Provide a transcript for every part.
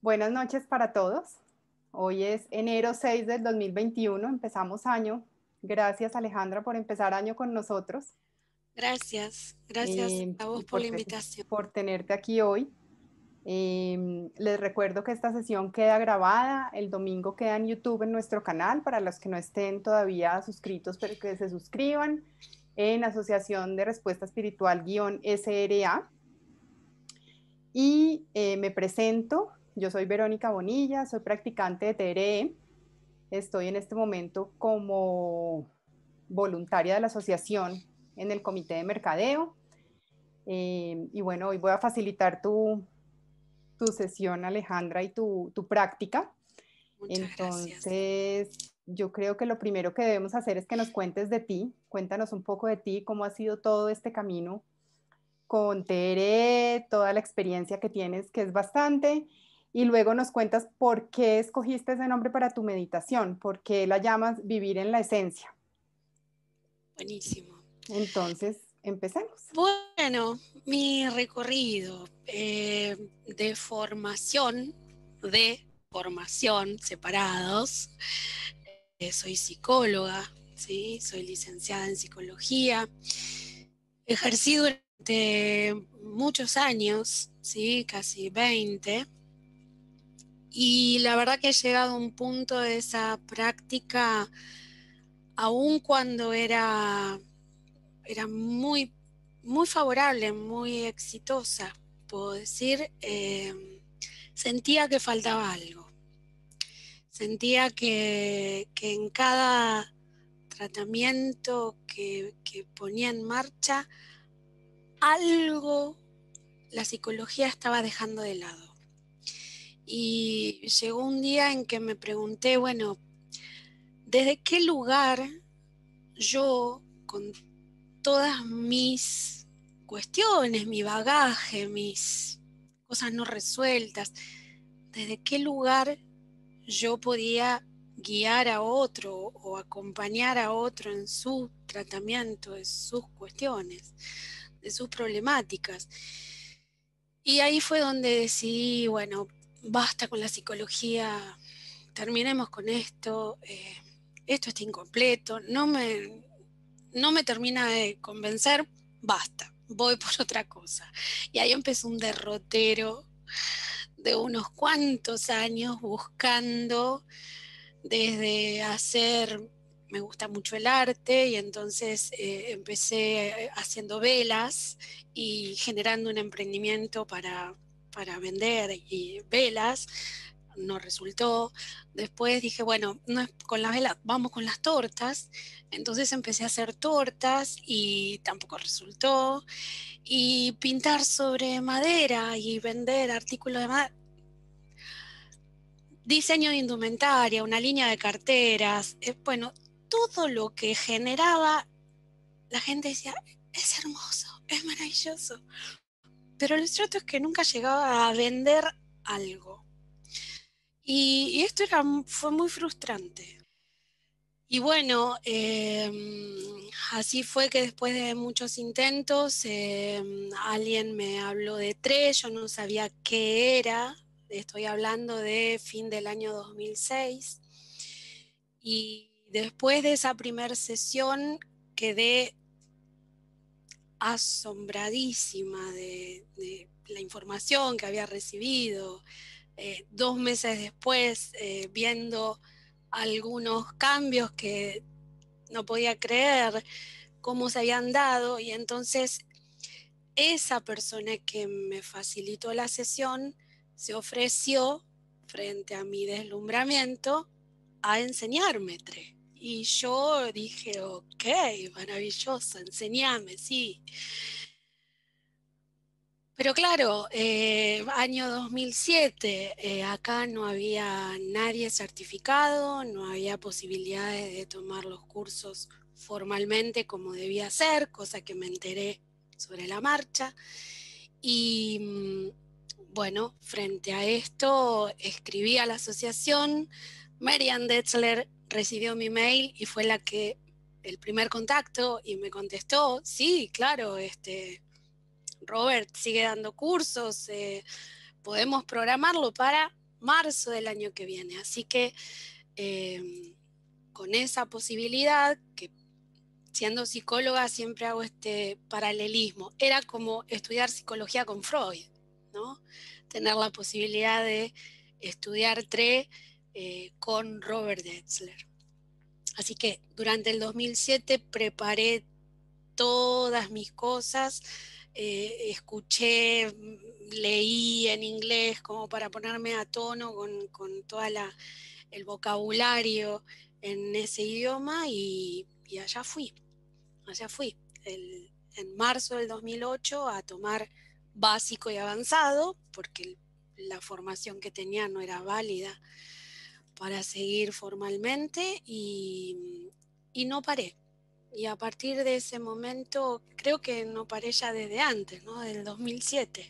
Buenas noches para todos. Hoy es enero 6 del 2021, empezamos año. Gracias Alejandra por empezar año con nosotros Gracias a y vos por la invitación. por tenerte aquí hoy. Les recuerdo que esta sesión queda grabada, el domingo queda en YouTube en nuestro canal, para los que no estén todavía suscritos, pero que se suscriban en Asociación de Respuesta Espiritual-SRA. Y me presento, yo soy Verónica Bonilla, soy practicante de TRE, estoy en este momento como voluntaria de la asociación en el comité de mercadeo. Y bueno, hoy voy a facilitar tu sesión, Alejandra, y tu práctica. Muchas gracias. Entonces, yo creo que lo primero que debemos hacer es que nos cuentes de ti, cuéntanos un poco de ti, cómo ha sido todo este camino con Tere, toda la experiencia que tienes, que es bastante, y luego nos cuentas por qué escogiste ese nombre para tu meditación, por qué la llamas vivir en la esencia. Buenísimo. Entonces, empecemos. Bueno, mi recorrido de formación separados. Soy psicóloga, ¿sí? Soy licenciada en psicología. Ejercí durante muchos años, ¿sí? Casi 20. Y la verdad que he llegado a un punto de esa práctica, aun cuando era muy, muy favorable, muy exitosa, puedo decir, sentía que faltaba algo. Sentía que en cada tratamiento que ponía en marcha, algo la psicología estaba dejando de lado. Y llegó un día en que me pregunté, bueno, ¿desde qué lugar yo, con todas mis cuestiones, mi bagaje, mis cosas no resueltas, desde qué lugar yo podía guiar a otro o acompañar a otro en su tratamiento, de sus cuestiones, de sus problemáticas? Y ahí fue donde decidí, bueno, basta con la psicología, terminemos con esto, esto está incompleto, no me termina de convencer, basta, voy por otra cosa. Y ahí empezó un derrotero de unos cuantos años buscando desde hacer, me gusta mucho el arte y entonces empecé haciendo velas y generando un emprendimiento para vender y velas. No resultó. Después dije, bueno, no es con las velas, vamos con las tortas. Entonces empecé a hacer tortas y tampoco resultó. Y pintar sobre madera y vender artículos de madera. Diseño de indumentaria, una línea de carteras, bueno, todo lo que generaba, la gente decía, es hermoso, es maravilloso. Pero lo cierto es que nunca llegaba a vender algo. Y esto fue muy frustrante. Y bueno, así fue que después de muchos intentos, alguien me habló de TRE, yo no sabía qué era, estoy hablando de fin del año 2006. Y después de esa primera sesión quedé asombradísima de la información que había recibido. 2 meses después, viendo algunos cambios que no podía creer cómo se habían dado, y entonces esa persona que me facilitó la sesión se ofreció frente a mi deslumbramiento a enseñarme TRE. Y yo dije, ok, maravilloso, enseñame, sí. Pero claro, año 2007, acá no había nadie certificado, no había posibilidades de tomar los cursos formalmente como debía ser, cosa que me enteré sobre la marcha. Y bueno, frente a esto, escribí a la asociación. Marianne Detzler recibió mi mail y fue el primer contacto, y me contestó, sí, claro, Robert sigue dando cursos, podemos programarlo para marzo del año que viene. Así que con esa posibilidad, que siendo psicóloga siempre hago este paralelismo, era como estudiar psicología con Freud, ¿no? Tener la posibilidad de estudiar TRE con Robert Detzler. Así que durante el 2007 preparé todas mis cosas, escuché, leí en inglés como para ponerme a tono con todo el vocabulario en ese idioma y allá fui. En marzo del 2008 a tomar básico y avanzado, porque la formación que tenía no era válida para seguir formalmente y no paré. Y a partir de ese momento, creo que no paré ya desde antes, ¿no? Del 2007.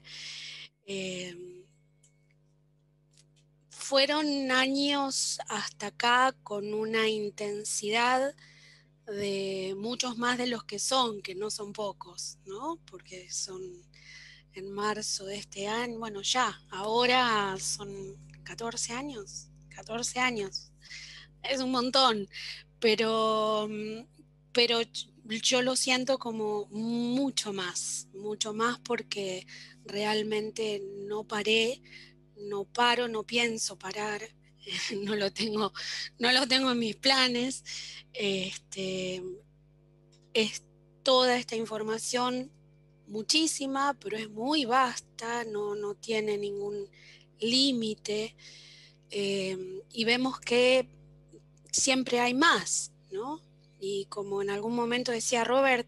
Fueron años hasta acá con una intensidad de muchos más de los que no son pocos, ¿no? Porque son en marzo de este año, bueno, ahora son 14 años, es un montón, pero yo lo siento como mucho más porque realmente no paré, no paro, no pienso parar, no lo tengo en mis planes. Es toda esta información, muchísima, pero es muy vasta, no tiene ningún límite, y vemos que siempre hay más, ¿no? Y como en algún momento decía Robert,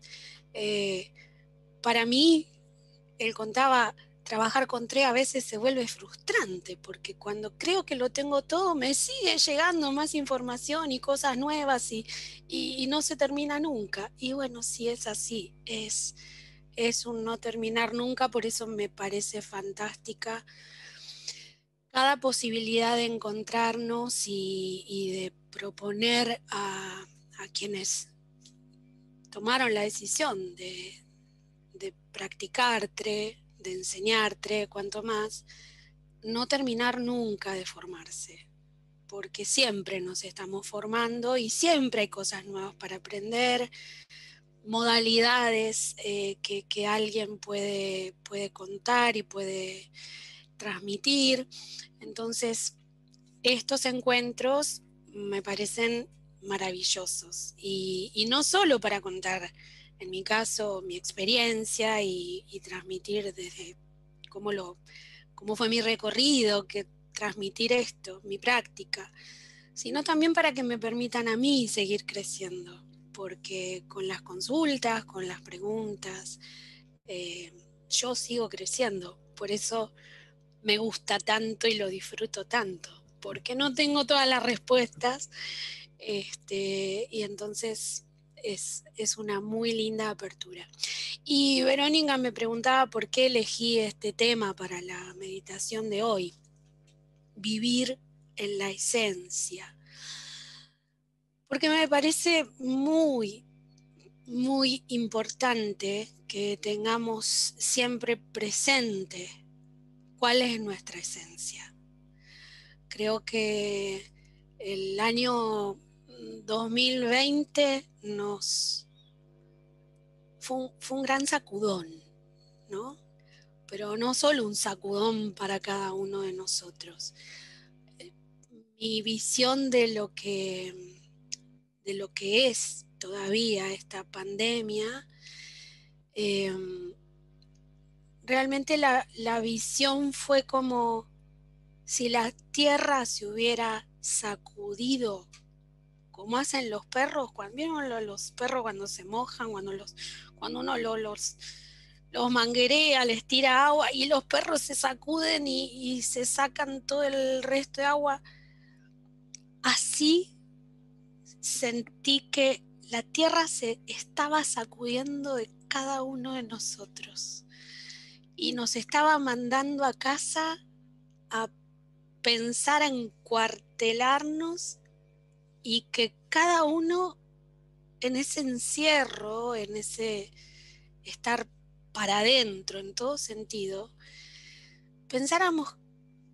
para mí, él contaba, trabajar con TRE a veces se vuelve frustrante, porque cuando creo que lo tengo todo, me sigue llegando más información y cosas nuevas y no se termina nunca. Y bueno, si es así, es un no terminar nunca, por eso me parece fantástica cada posibilidad de encontrarnos y de proponer a quienes tomaron la decisión de practicar TRE, de enseñar TRE, cuanto más, no terminar nunca de formarse, porque siempre nos estamos formando y siempre hay cosas nuevas para aprender, modalidades que alguien puede contar y puede transmitir. Entonces, estos encuentros me parecen maravillosos y no solo para contar, en mi caso, mi experiencia y transmitir desde cómo fue mi recorrido, que transmitir esto, mi práctica, sino también para que me permitan a mí seguir creciendo, porque con las consultas, con las preguntas, yo sigo creciendo, por eso me gusta tanto y lo disfruto tanto, porque no tengo todas las respuestas, y entonces es una muy linda apertura. Y Verónica me preguntaba por qué elegí este tema para la meditación de hoy, vivir en la esencia, porque me parece muy, muy importante que tengamos siempre presente cuál es nuestra esencia. Creo que el año 2020 fue un gran sacudón, ¿no? Pero no solo un sacudón para cada uno de nosotros. Mi visión de lo que es todavía esta pandemia, realmente la visión fue como si la tierra se hubiera sacudido, como hacen los perros, ¿vieron los perros cuando se mojan, cuando uno los manguerea, les tira agua y los perros se sacuden y se sacan todo el resto de agua? Así sentí que la tierra se estaba sacudiendo de cada uno de nosotros y nos estaba mandando a casa a pensar en cuartelarnos y que cada uno en ese encierro, en ese estar para adentro en todo sentido, pensáramos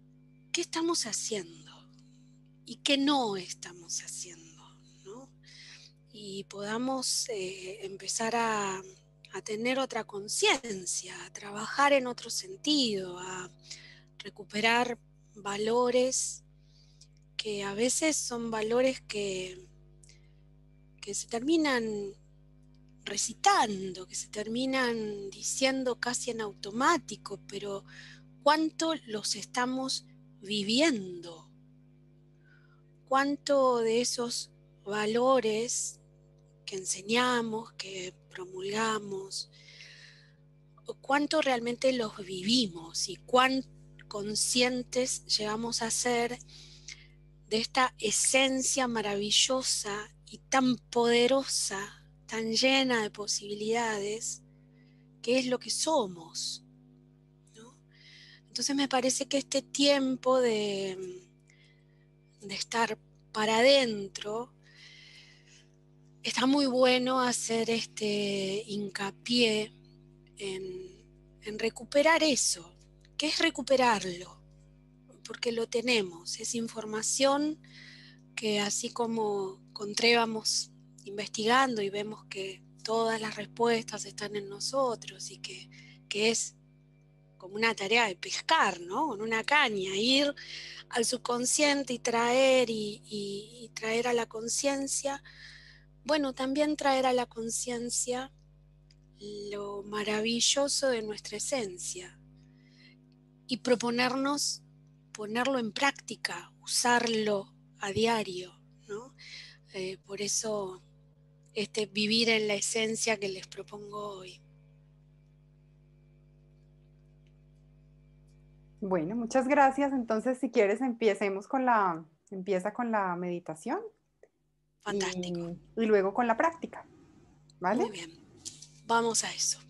qué estamos haciendo y qué no estamos haciendo, ¿no? Y podamos empezar a tener otra conciencia, a trabajar en otro sentido, a recuperar valores que a veces son valores que se terminan recitando, que se terminan diciendo casi en automático, pero ¿cuánto los estamos viviendo? ¿Cuánto de esos valores que enseñamos, que promulgamos, cuánto realmente los vivimos y cuán conscientes llegamos a ser de esta esencia maravillosa y tan poderosa, tan llena de posibilidades, que es lo que somos, ¿no? Entonces me parece que este tiempo de estar para adentro, está muy bueno hacer este hincapié en recuperar eso. ¿Qué es recuperarlo? Porque lo tenemos, es información que así como vamos investigando y vemos que todas las respuestas están en nosotros y que es como una tarea de pescar, ¿no? Con una caña, ir al subconsciente y traer a la conciencia. Bueno, también traer a la conciencia lo maravilloso de nuestra esencia y proponernos ponerlo en práctica, usarlo a diario, ¿no? Por eso vivir en la esencia que les propongo hoy. Bueno, muchas gracias. Entonces, si quieres, empieza con la meditación Fantástico. y luego con la práctica, ¿vale? Muy bien. Vamos a eso.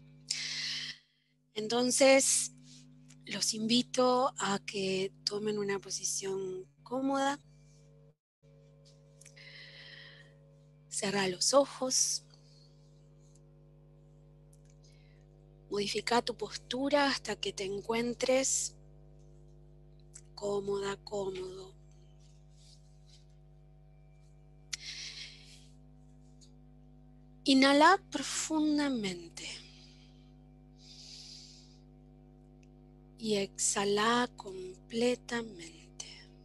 Entonces, los invito a que tomen una posición cómoda. Cerra los ojos. Modifica tu postura hasta que te encuentres cómoda, cómodo. Inhala profundamente y exhala completamente.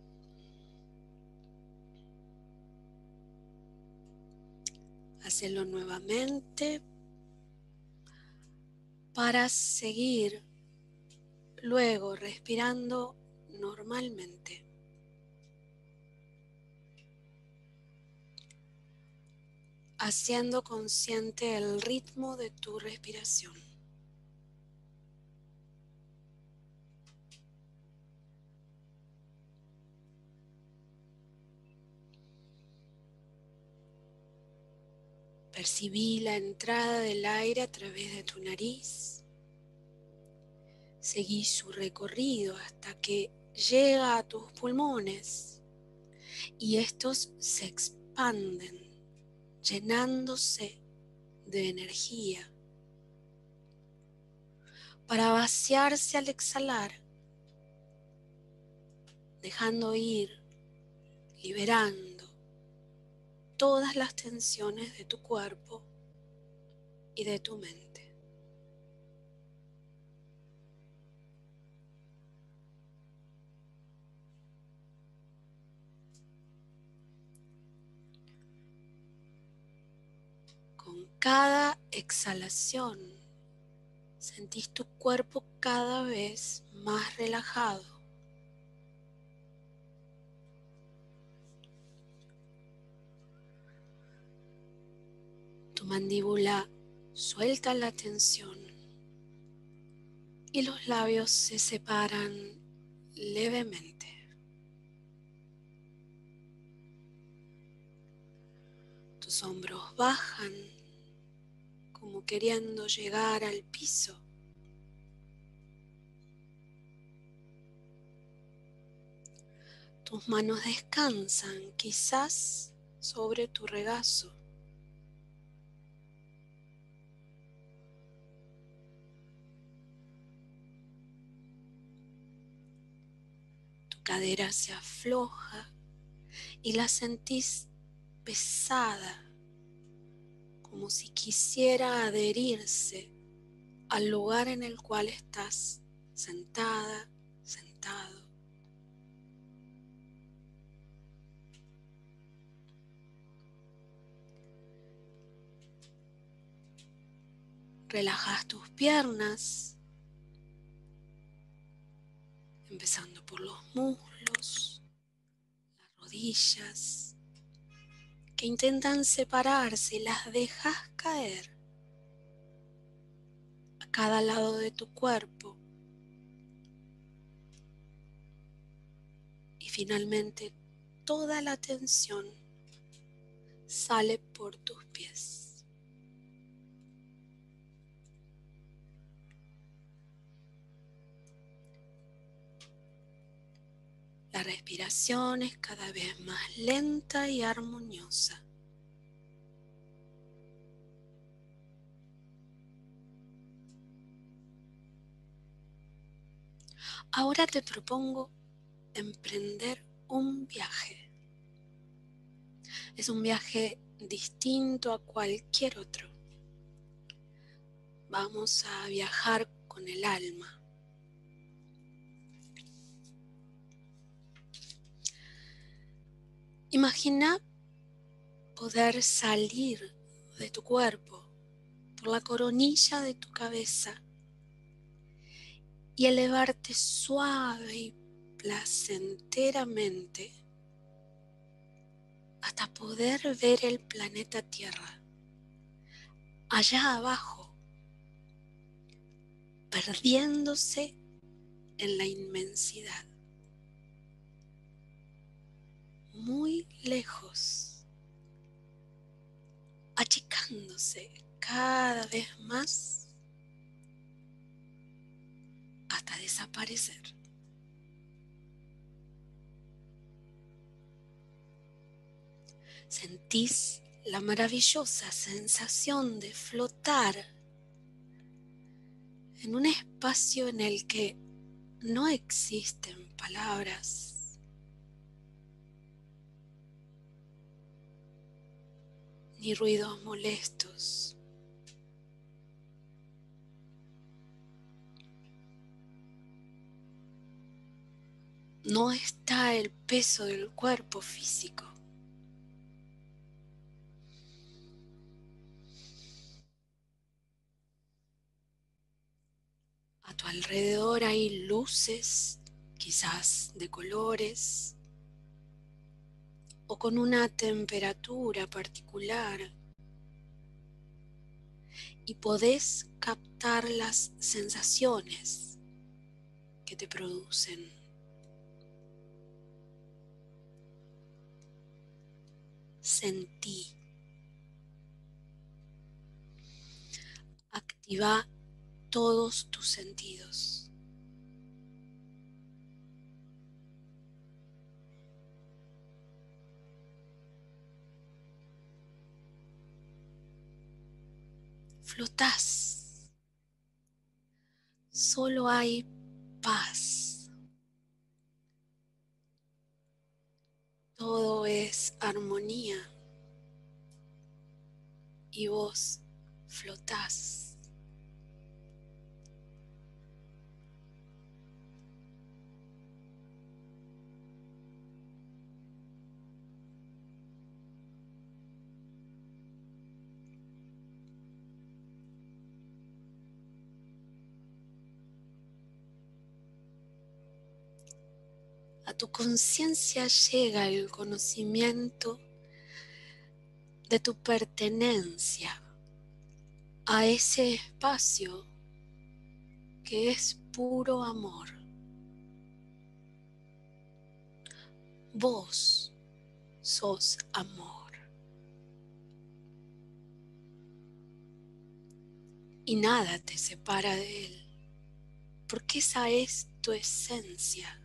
Hacelo nuevamente para seguir luego respirando normalmente. Haciendo consciente el ritmo de tu respiración. Percibí la entrada del aire a través de tu nariz. Seguí su recorrido hasta que llega a tus pulmones y estos se expanden, llenándose de energía para vaciarse al exhalar, dejando ir, liberando todas las tensiones de tu cuerpo y de tu mente. Con cada exhalación, sentís tu cuerpo cada vez más relajado. Tu mandíbula suelta la tensión y los labios se separan levemente. Tus hombros bajan como queriendo llegar al piso. Tus manos descansan quizás sobre tu regazo. Tu cadera se afloja y la sentís pesada, como si quisiera adherirse al lugar en el cual estás sentada, sentado. Relajas tus piernas, empezando por los muslos, las rodillas, que intentan separarse, las dejas caer a cada lado de tu cuerpo. Y finalmente toda la tensión sale por tus pies. La respiración es cada vez más lenta y armoniosa. Ahora te propongo emprender un viaje. Es un viaje distinto a cualquier otro. Vamos a viajar con el alma. Imagina poder salir de tu cuerpo por la coronilla de tu cabeza y elevarte suave y placenteramente hasta poder ver el planeta Tierra allá abajo, perdiéndose en la inmensidad, muy lejos, achicándose cada vez más hasta desaparecer. Sentís la maravillosa sensación de flotar en un espacio en el que no existen palabras ni ruidos molestos. No está el peso del cuerpo físico. A tu alrededor hay luces, quizás de colores, o con una temperatura particular, y podés captar las sensaciones que te producen. Sentí. Activa todos tus sentidos. Flotás. Solo hay paz. Todo es armonía. Y vos flotás. A tu conciencia llega el conocimiento de tu pertenencia a ese espacio que es puro amor. Vos sos amor. Y nada te separa de él, porque esa es tu esencia.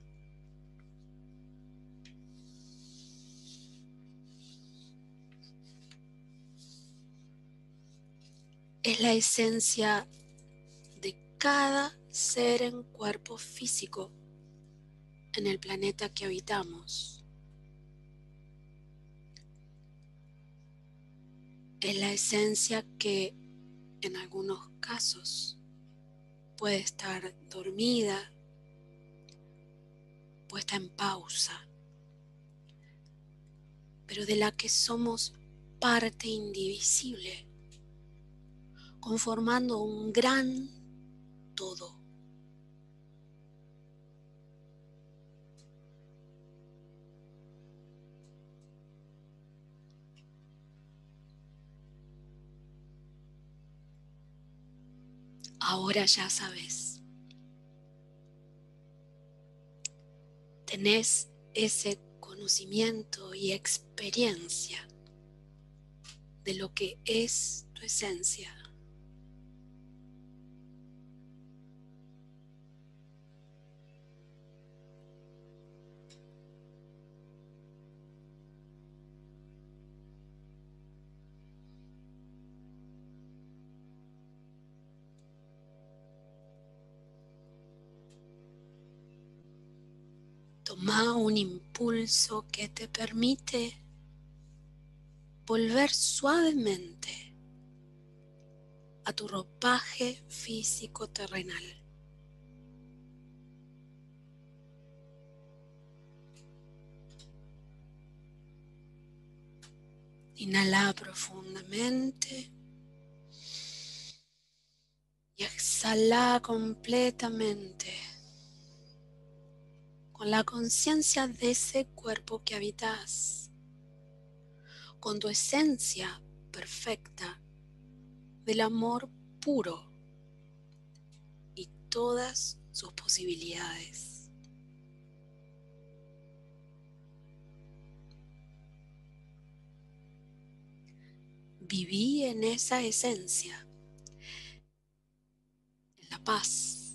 Es la esencia de cada ser en cuerpo físico en el planeta que habitamos. Es la esencia que en algunos casos puede estar dormida, puesta en pausa, pero de la que somos parte indivisible, conformando un gran todo. Ahora ya sabes, tenés ese conocimiento y experiencia de lo que es tu esencia. Toma un impulso que te permite volver suavemente a tu ropaje físico terrenal. Inhala profundamente y exhala completamente con la conciencia de ese cuerpo que habitas, con tu esencia perfecta del amor puro y todas sus posibilidades. Viví en esa esencia, en la paz,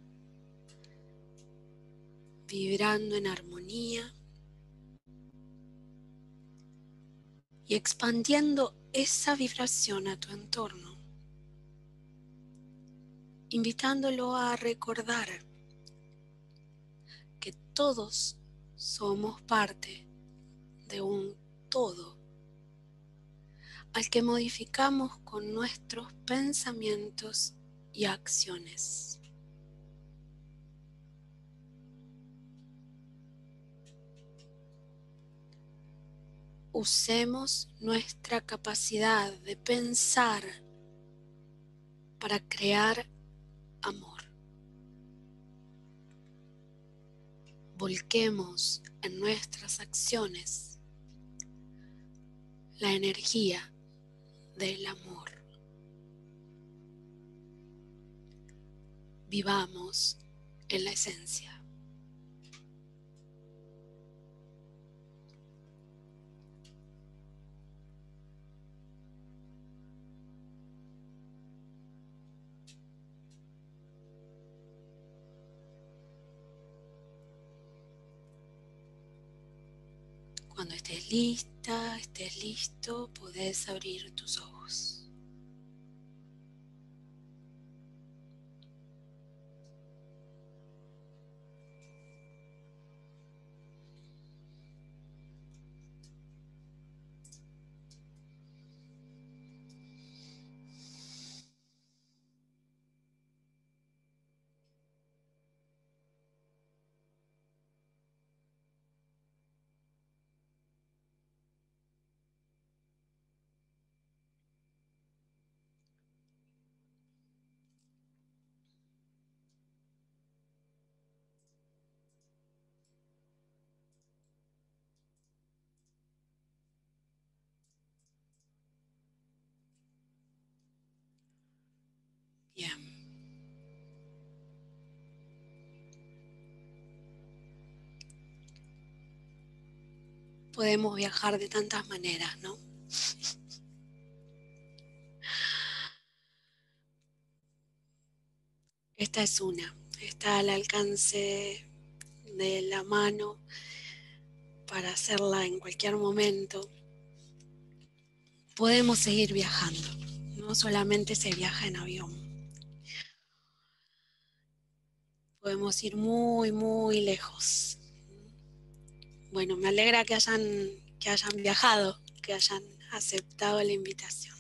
vibrando en armonía y expandiendo esa vibración a tu entorno, invitándolo a recordar que todos somos parte de un todo al que modificamos con nuestros pensamientos y acciones. Usemos nuestra capacidad de pensar para crear amor. Volquemos en nuestras acciones la energía del amor. Vivamos en la esencia. Cuando estés lista, estés listo, podés abrir tus ojos. Bien. Podemos viajar de tantas maneras, ¿no? Esta es una. Está al alcance de la mano para hacerla en cualquier momento. Podemos seguir viajando. No solamente se viaja en avión. Podemos ir muy, muy lejos. bueno, me alegra que hayan viajado, que hayan aceptado la invitación.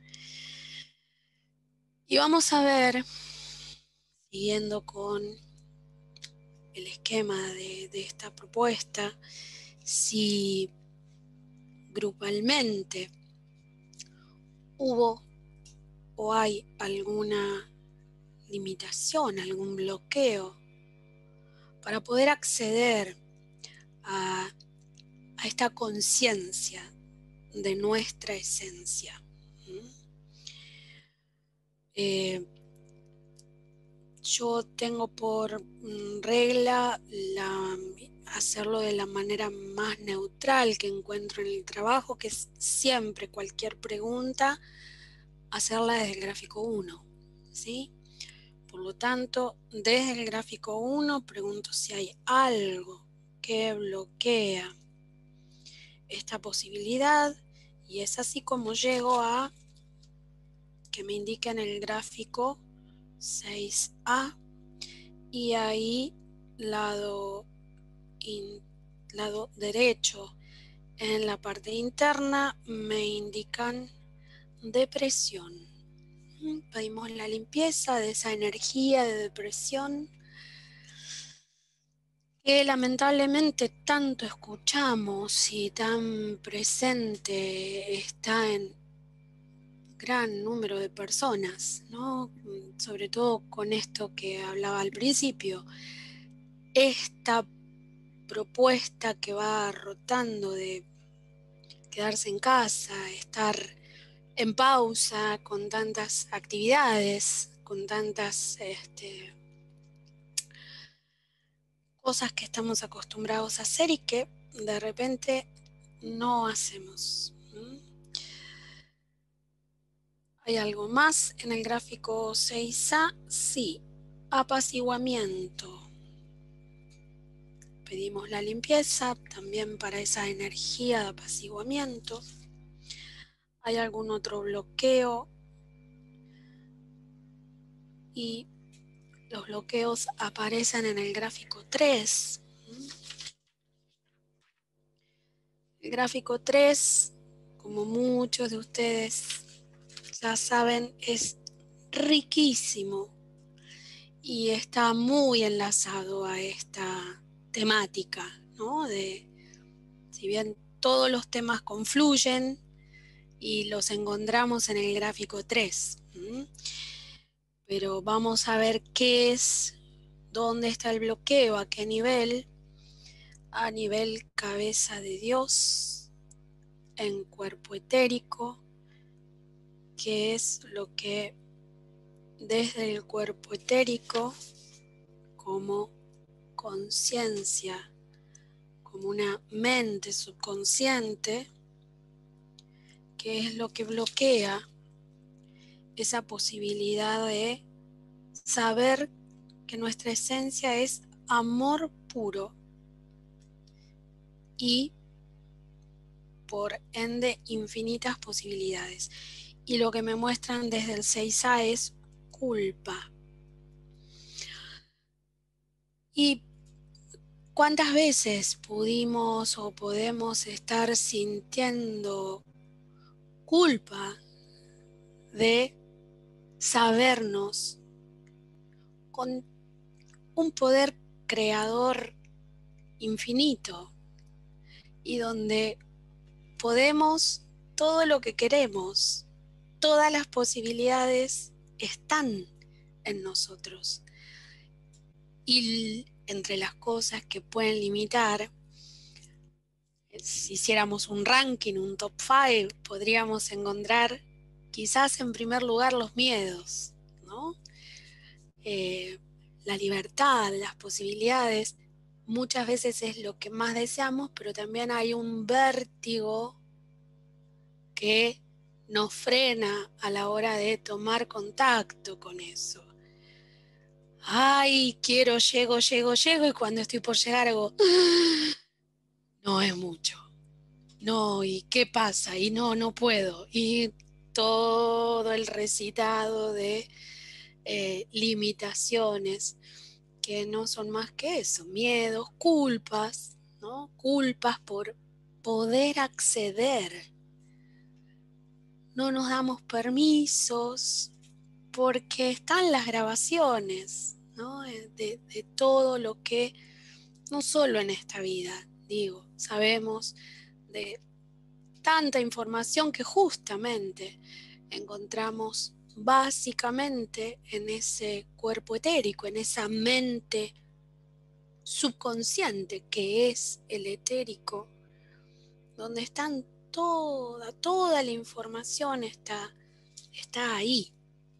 Y vamos a ver, siguiendo con el esquema de esta propuesta, si grupalmente hubo o hay alguna limitación, algún bloqueo para poder acceder a esta conciencia de nuestra esencia. Yo tengo por regla hacerlo de la manera más neutral que encuentro en el trabajo, que es siempre cualquier pregunta, hacerla desde el gráfico 1, ¿sí? Por lo tanto, desde el gráfico 1 pregunto si hay algo que bloquea esta posibilidad, y es así como llego a que me indique en el gráfico 6A, y ahí lado derecho en la parte interna me indican depresión. Pedimos la limpieza de esa energía de depresión que lamentablemente tanto escuchamos y tan presente está en gran número de personas, ¿no? Sobre todo con esto que hablaba al principio, esta propuesta que va rotando de quedarse en casa, estar en pausa con tantas actividades, con tantas cosas que estamos acostumbrados a hacer y que de repente no hacemos. ¿Hay algo más en el gráfico 6A? Sí, apaciguamiento. Pedimos la limpieza también para esa energía de apaciguamiento. ¿Hay algún otro bloqueo? Y los bloqueos aparecen en el gráfico 3. El gráfico 3, como muchos de ustedes ya saben, es riquísimo y está muy enlazado a esta temática, ¿no? Si bien todos los temas confluyen y los encontramos en el gráfico 3, pero vamos a ver qué es, dónde está el bloqueo, a qué nivel. A nivel cabeza de Dios, en cuerpo etérico, que es lo que desde el cuerpo etérico, como conciencia, como una mente subconsciente, que es lo que bloquea esa posibilidad de saber que nuestra esencia es amor puro y por ende infinitas posibilidades. Y lo que me muestran desde el 6A es culpa. ¿Y cuántas veces pudimos o podemos estar sintiendo culpa de sabernos con un poder creador infinito y donde podemos todo lo que queremos, todas las posibilidades están en nosotros? Y entre las cosas que pueden limitar, si hiciéramos un ranking, un top 5, podríamos encontrar quizás en primer lugar los miedos, ¿no? La libertad, las posibilidades, muchas veces es lo que más deseamos, pero también hay un vértigo que nos frena a la hora de tomar contacto con eso. Ay, quiero, llego, y cuando estoy por llegar hago, no es mucho. No, ¿y qué pasa? Y no puedo. Y todo el recitado de limitaciones que no son más que eso, miedos, culpas, ¿no? Culpas por poder acceder. No nos damos permisos porque están las grabaciones, ¿no? De todo lo que, no solo en esta vida, digo, sabemos de tanta información que justamente encontramos básicamente en ese cuerpo etérico, en esa mente subconsciente que es el etérico, donde están toda la información está ahí.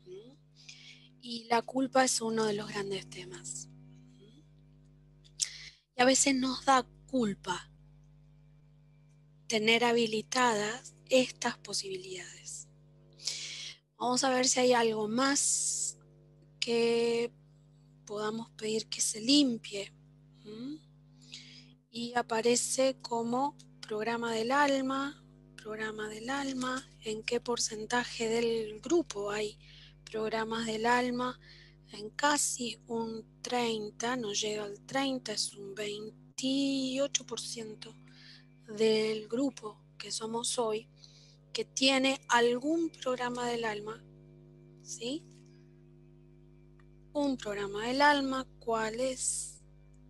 Y la culpa es uno de los grandes temas. Y a veces nos da culpa tener habilitadas estas posibilidades. Vamos a ver si hay algo más que podamos pedir que se limpie. Y aparece como programa del alma, en qué porcentaje del grupo hay programas del alma. En casi un 30, no llega al 30, es un 28% del grupo que somos hoy, que tiene algún programa del alma, ¿sí? Un programa del alma, ¿cuál es?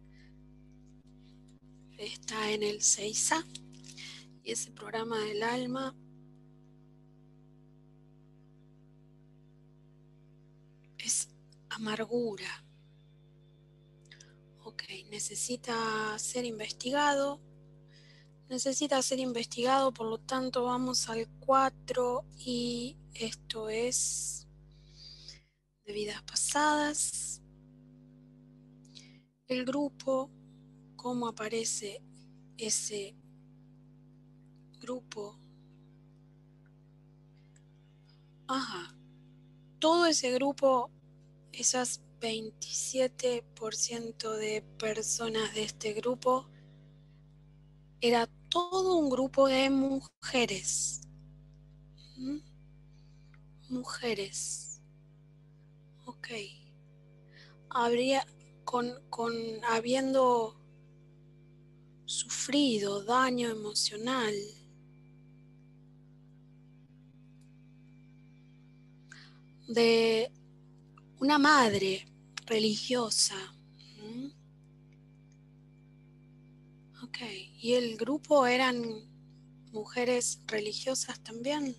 Está en el 6A, y ese programa del alma es amargura. Ok, necesita ser investigado, por lo tanto vamos al 4 y esto es de vidas pasadas. El grupo, ¿cómo aparece ese grupo? Ajá, todo ese grupo, esas 27% de personas de este grupo, era todo un grupo de mujeres. Mujeres. Ok. Habiendo sufrido daño emocional, de una madre religiosa. Ok, ¿y el grupo eran mujeres religiosas también?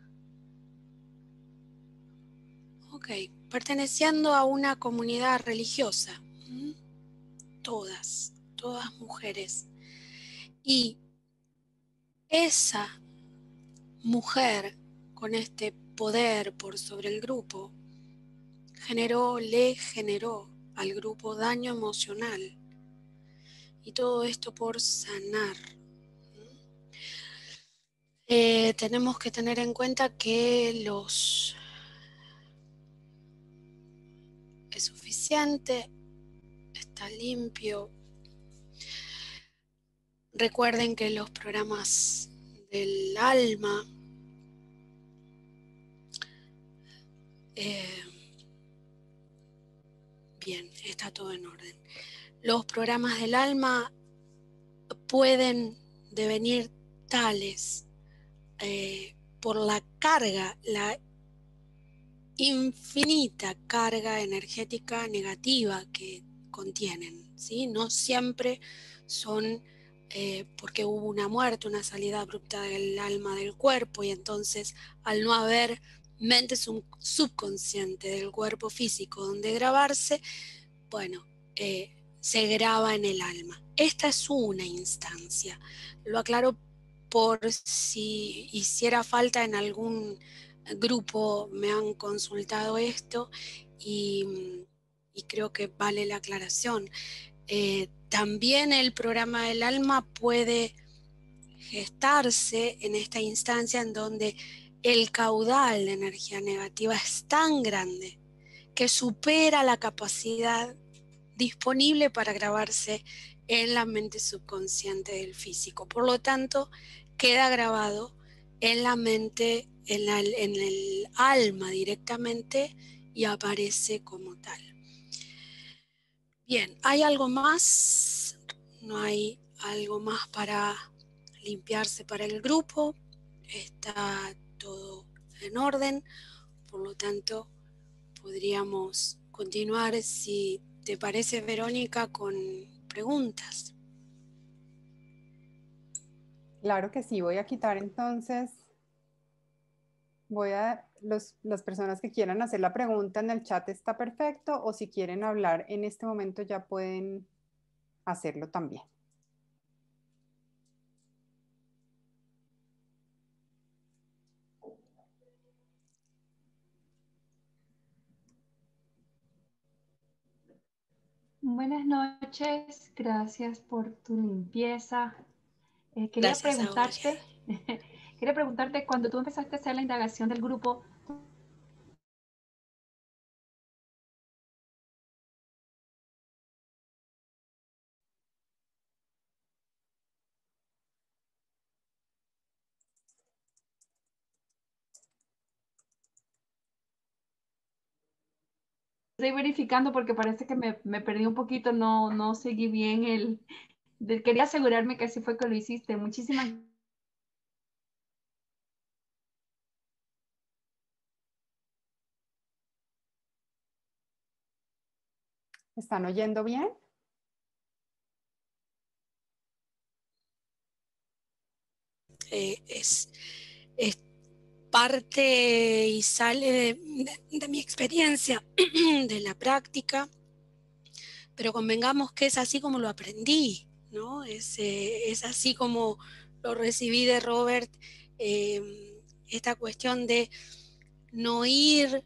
Ok, perteneciendo a una comunidad religiosa. Todas mujeres. Y esa mujer con este poder por sobre el grupo le generó al grupo daño emocional, y todo esto por sanar. Tenemos que tener en cuenta que es suficiente, está limpio. Recuerden que los programas del alma bien, está todo en orden. Los programas del alma pueden devenir tales por la carga, la infinita carga energética negativa que contienen, ¿sí? No siempre son porque hubo una muerte, una salida abrupta del alma del cuerpo, y entonces al no haber mente subconsciente del cuerpo físico donde grabarse, bueno, se graba en el alma. Esta es una instancia. Lo aclaro por si hiciera falta en algún grupo, me han consultado esto y creo que vale la aclaración. También el programa del alma puede gestarse en esta instancia en donde el caudal de energía negativa es tan grande que supera la capacidad disponible para grabarse en la mente subconsciente del físico. Por lo tanto, queda grabado en la mente, en el alma directamente, y aparece como tal. Bien, ¿hay algo más? ¿No hay algo más para limpiarse para el grupo. Está todo en orden, por lo tanto podríamos continuar, si te parece, Verónica, con preguntas. Claro que sí, voy a quitar entonces, las personas que quieran hacer la pregunta en el chat está perfecto, o si quieren hablar en este momento ya pueden hacerlo también. Buenas noches, gracias por tu limpieza. Quería Gracias a vos, preguntarte, cuando tú empezaste a hacer la indagación del grupo, estoy verificando porque parece que me perdí un poquito, no seguí bien quería asegurarme que así fue que lo hiciste. Muchísimas gracias. ¿Están oyendo bien? Es parte y sale de mi experiencia, de la práctica, pero convengamos que es así como lo aprendí, ¿no? Es así como lo recibí de Robert, esta cuestión de no ir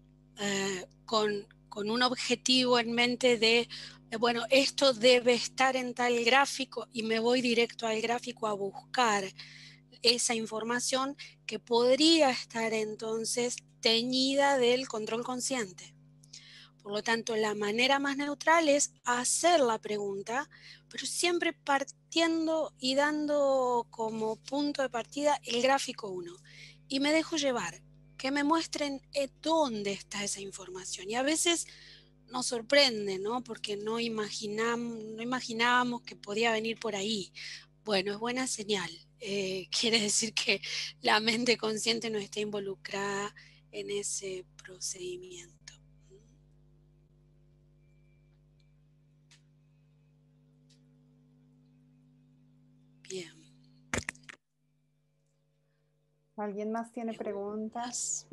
con un objetivo en mente de, bueno, esto debe estar en tal gráfico y me voy directo al gráfico a buscar esa información que podría estar entonces teñida del control consciente. Por lo tanto, la manera más neutral es hacer la pregunta, pero siempre partiendo y dando como punto de partida el gráfico 1. Y me dejo llevar, que me muestren dónde está esa información. Y a veces nos sorprende, ¿no? Porque no imaginábamos que podía venir por ahí. Bueno, es buena señal. Quiere decir que la mente consciente no está involucrada en ese procedimiento. Bien. ¿Alguien más tiene preguntas?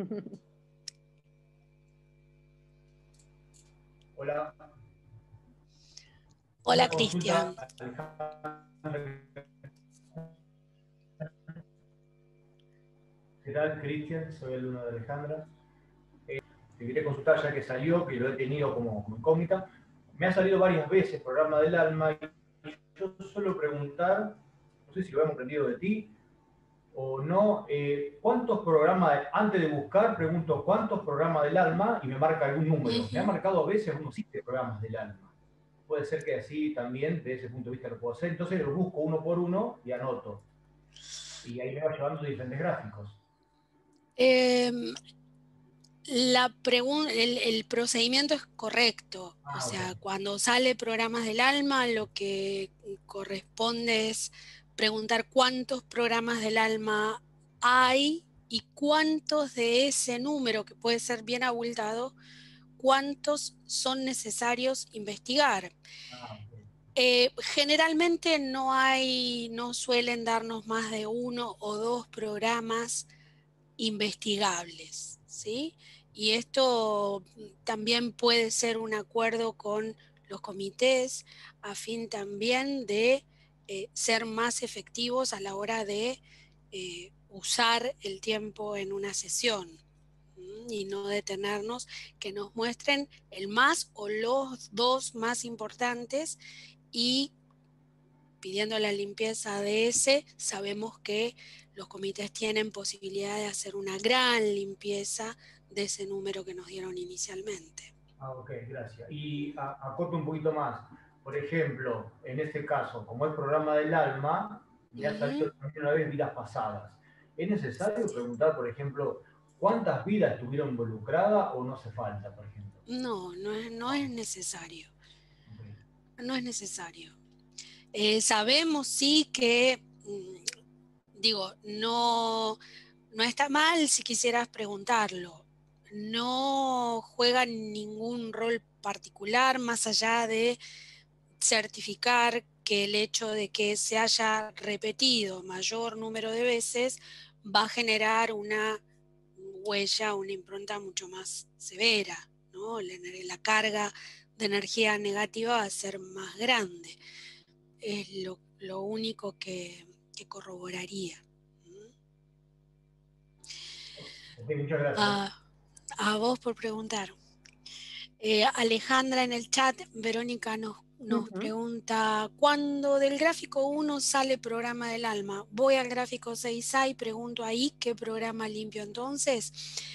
Hola. Hola, Cristian. ¿Qué tal, Cristian? Soy el alumno de Alejandra. Te quería consultar, ya que salió, que lo he tenido como incógnita. Me ha salido varias veces programa del alma y yo suelo preguntar, no sé si lo hemos aprendido de ti o no, ¿cuántos programas, antes de buscar, pregunto cuántos programas del alma y me marca algún número? Me ha marcado a veces unos 7 programas del alma. Puede ser que así también, de ese punto de vista, lo puedo hacer. Entonces los busco uno por uno y anoto. Y ahí me va llevando diferentes gráficos. El procedimiento es correcto. O sea, Okay. Cuando sale programas del alma, lo que corresponde es preguntar cuántos programas del alma hay y cuántos de ese número, que puede ser bien abultado, cuántos son necesarios investigar. Generalmente no suelen darnos más de 1 o 2 programas investigables, ¿sí? Y esto también puede ser un acuerdo con los comités a fin también de ser más efectivos a la hora de usar el tiempo en una sesión y no detenernos, que nos muestren el más o los 2 más importantes, y pidiendo la limpieza de ese, sabemos que los comités tienen posibilidad de hacer una gran limpieza de ese número que nos dieron inicialmente. Ok, gracias. Y acoto un poquito más. Por ejemplo, en este caso, como es programa del alma, me ha salido también una vez vidas pasadas. ¿Es necesario preguntar, por ejemplo, cuántas vidas estuvieron involucradas o no hace falta, por ejemplo? No es necesario. Okay. No es necesario. Sabemos sí que, digo, no está mal si quisieras preguntarlo. No juega ningún rol particular más allá de certificar que el hecho de que se haya repetido mayor número de veces va a generar una huella, una impronta mucho más severa, ¿no? La carga de energía negativa va a ser más grande. Es lo único que corroboraría. Ok, muchas gracias. A vos por preguntar. Alejandra en el chat, Verónica nos pregunta, ¿cuándo del gráfico 1 sale programa del alma? Voy al gráfico 6A y pregunto ahí qué programa limpio entonces.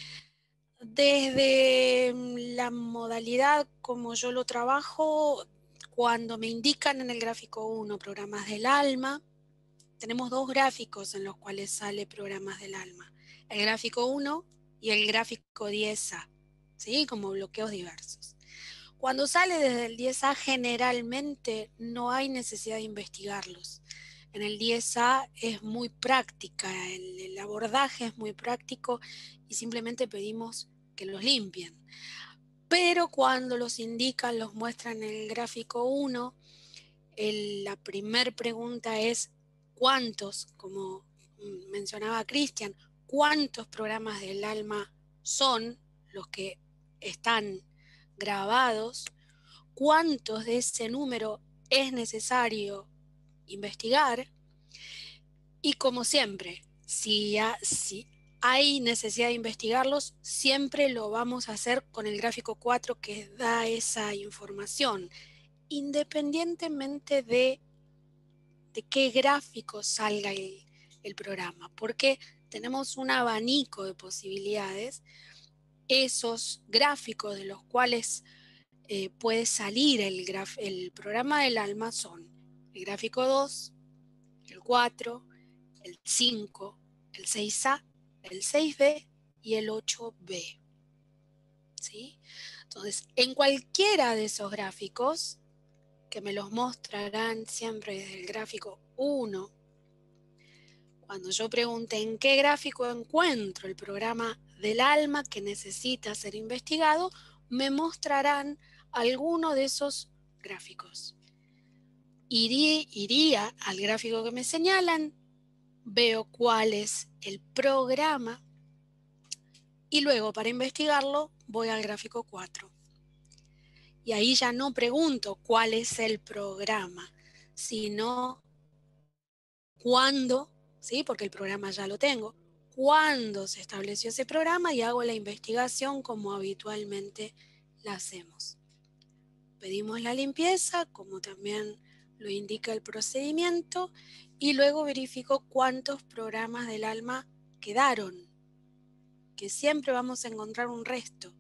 Desde la modalidad como yo lo trabajo, cuando me indican en el gráfico 1 programas del alma, tenemos dos gráficos en los cuales sale programas del alma. El gráfico 1 y el gráfico 10A, ¿sí? Como bloqueos diversos. Cuando sale desde el 10A generalmente no hay necesidad de investigarlos. En el 10A es muy práctica, el abordaje es muy práctico y simplemente pedimos que los limpien. Pero cuando los indican, los muestran en el gráfico 1, la primer pregunta es ¿cuántos, como mencionaba Cristian, cuántos programas del alma son los que están grabados? ¿Cuántos de ese número es necesario investigar? Y como siempre, si hay necesidad de investigarlos, siempre lo vamos a hacer con el gráfico 4 que da esa información, independientemente de qué gráfico salga el programa, porque tenemos un abanico de posibilidades. Esos gráficos de los cuales puede salir el programa del alma son el gráfico 2, el 4, el 5, el 6A, el 6B y el 8B. ¿Sí? Entonces, en cualquiera de esos gráficos, que me los mostrarán siempre desde el gráfico 1, cuando yo pregunte en qué gráfico encuentro el programa del alma que necesita ser investigado, me mostrarán alguno de esos gráficos. Iría al gráfico que me señalan, veo cuál es el programa y luego para investigarlo voy al gráfico 4. Y ahí ya no pregunto cuál es el programa, sino cuándo, ¿sí? Porque el programa ya lo tengo, cuándo se estableció ese programa y hago la investigación como habitualmente la hacemos. Pedimos la limpieza, como también lo indica el procedimiento, y luego verifico cuántos programas del alma quedaron, que siempre vamos a encontrar un resto.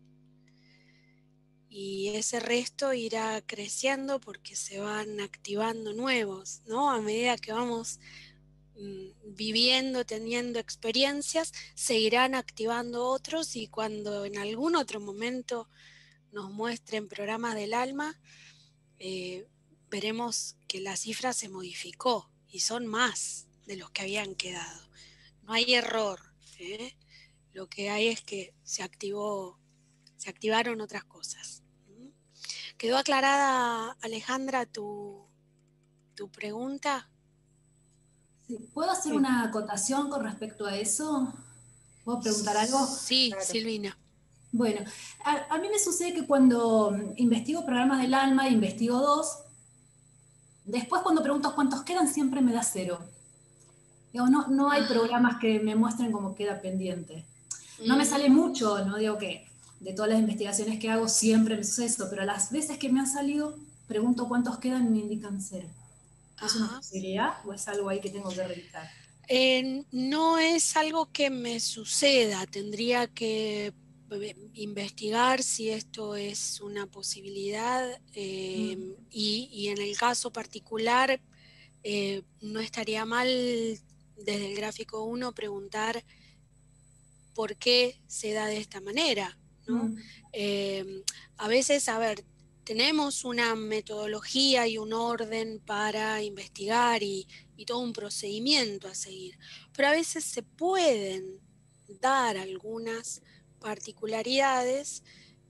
Y ese resto irá creciendo porque se van activando nuevos, ¿no? A medida que vamos viviendo, teniendo experiencias, se irán activando otros y cuando en algún otro momento nos muestren programas del alma, veremos que la cifra se modificó y son más de los que habían quedado. No hay error, ¿eh? Lo que hay es que se activaron otras cosas. ¿Quedó aclarada, Alejandra, tu pregunta? ¿Puedo hacer una acotación con respecto a eso? ¿Puedo preguntar algo? Sí, Claro. Silvina. Bueno, a mí me sucede que cuando investigo programas del alma, investigo 2, después cuando pregunto cuántos quedan, siempre me da 0. Digo, no hay programas que me muestren cómo queda pendiente. No me sale mucho, no digo que de todas las investigaciones que hago siempre me sucede eso, pero las veces que me han salido, pregunto cuántos quedan y me indican 0. ¿Es una posibilidad o es algo ahí que tengo que revisar? No es algo que me suceda, tendría que investigar si esto es una posibilidad y en el caso particular no estaría mal desde el gráfico 1 preguntar por qué se da de esta manera, ¿no? A veces, a ver, tenemos una metodología y un orden para investigar y todo un procedimiento a seguir, pero a veces se pueden dar algunas particularidades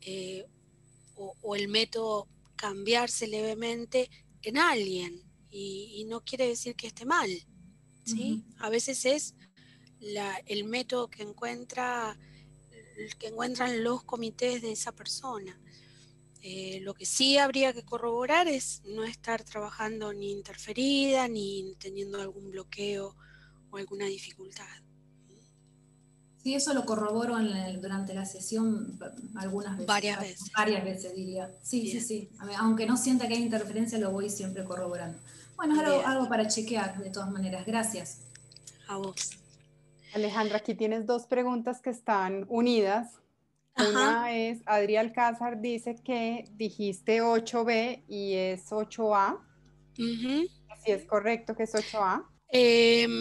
o el método cambiarse levemente en alguien y no quiere decir que esté mal, ¿sí? A veces es el método que encuentran los comités de esa persona. Lo que sí habría que corroborar es no estar trabajando ni interferida ni teniendo algún bloqueo o alguna dificultad. Sí, eso lo corroboro durante la sesión algunas veces. Varias veces diría. Sí, Bien. sí. Aunque no sienta que hay interferencia, lo voy siempre corroborando. Bueno, es algo para chequear, de todas maneras. Gracias. A vos. Alejandra, aquí tienes dos preguntas que están unidas. Ajá. Una es, Adri Alcázar dice que dijiste 8B y es 8A. Uh-huh. ¿Si es correcto que es 8A? En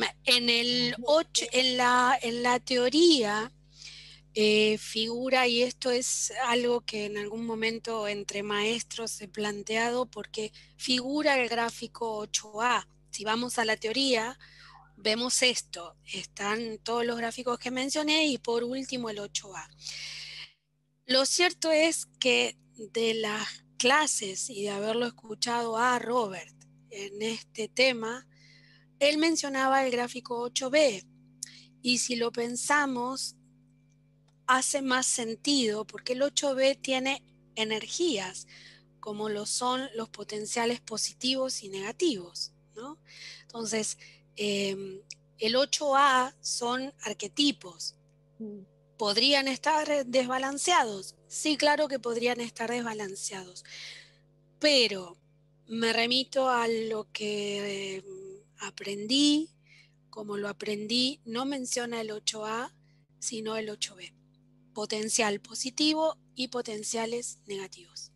la teoría figura, y esto es algo que en algún momento entre maestros he planteado, porque figura el gráfico 8A. Si vamos a la teoría, vemos esto, están todos los gráficos que mencioné y por último el 8A. Lo cierto es que de las clases y de haberlo escuchado a Robert en este tema, él mencionaba el gráfico 8B y si lo pensamos hace más sentido porque el 8B tiene energías como lo son los potenciales positivos y negativos, ¿no? Entonces, el 8A son arquetipos. ¿Podrían estar desbalanceados? Sí, claro que podrían estar desbalanceados, pero me remito a lo que aprendí, como lo aprendí, no menciona el 8A, sino el 8B, potencial positivo y potenciales negativos.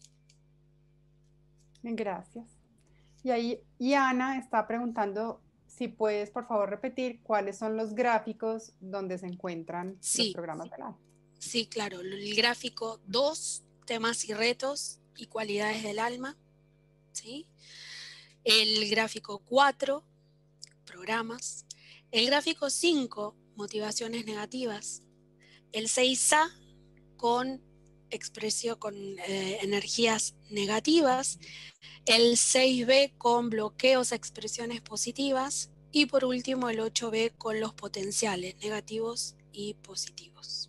Gracias. Y ahí Ana está preguntando si puedes, por favor, repetir cuáles son los gráficos donde se encuentran los programas del alma. Sí, claro. El gráfico 2, temas y retos y cualidades del alma. ¿Sí? El gráfico 4, programas. El gráfico 5, motivaciones negativas. El 6A, con expresión, con energías negativas. El 6B, con bloqueos a expresiones positivas. Y por último, el 8B, con los potenciales negativos y positivos.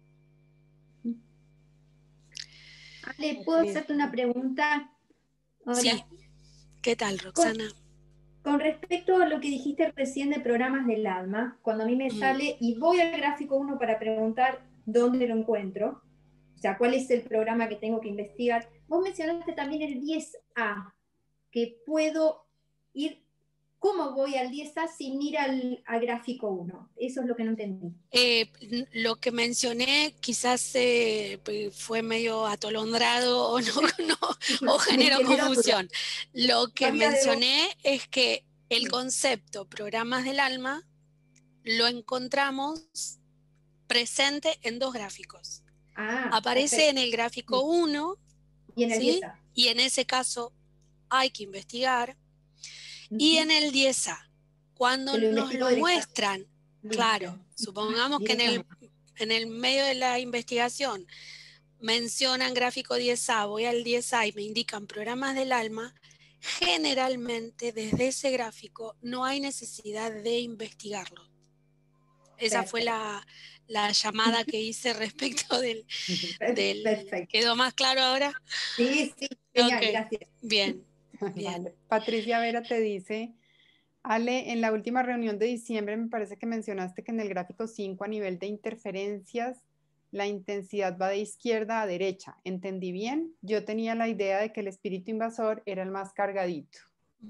Ale, ¿puedo hacerte una pregunta? Hola. Sí. ¿Qué tal, Roxana? Con respecto a lo que dijiste recién de programas del alma, cuando a mí me sale, y voy al gráfico 1 para preguntar dónde lo encuentro, o sea, cuál es el programa que tengo que investigar, vos mencionaste también el 10A, que puedo ir, ¿cómo voy al 10A sin ir al gráfico 1? Eso es lo que no entendí. Lo que mencioné quizás fue medio atolondrado o o generó confusión. Lo que mencioné es que el concepto programas del alma lo encontramos presente en dos gráficos. Aparece perfecto. En el gráfico 1 y en el 10A. Y en ese caso hay que investigar. Y en el 10A, cuando nos lo muestran, claro, supongamos que en el medio de la investigación mencionan gráfico 10A, voy al 10A y me indican programas del alma, generalmente desde ese gráfico no hay necesidad de investigarlo. Esa fue la llamada que hice respecto del ¿Quedó más claro ahora? Sí, genial, gracias. Bien. Vale. Patricia Vera te dice, Ale, en la última reunión de diciembre me parece que mencionaste que en el gráfico 5 a nivel de interferencias la intensidad va de izquierda a derecha. ¿Entendí bien? Yo tenía la idea de que el espíritu invasor era el más cargadito.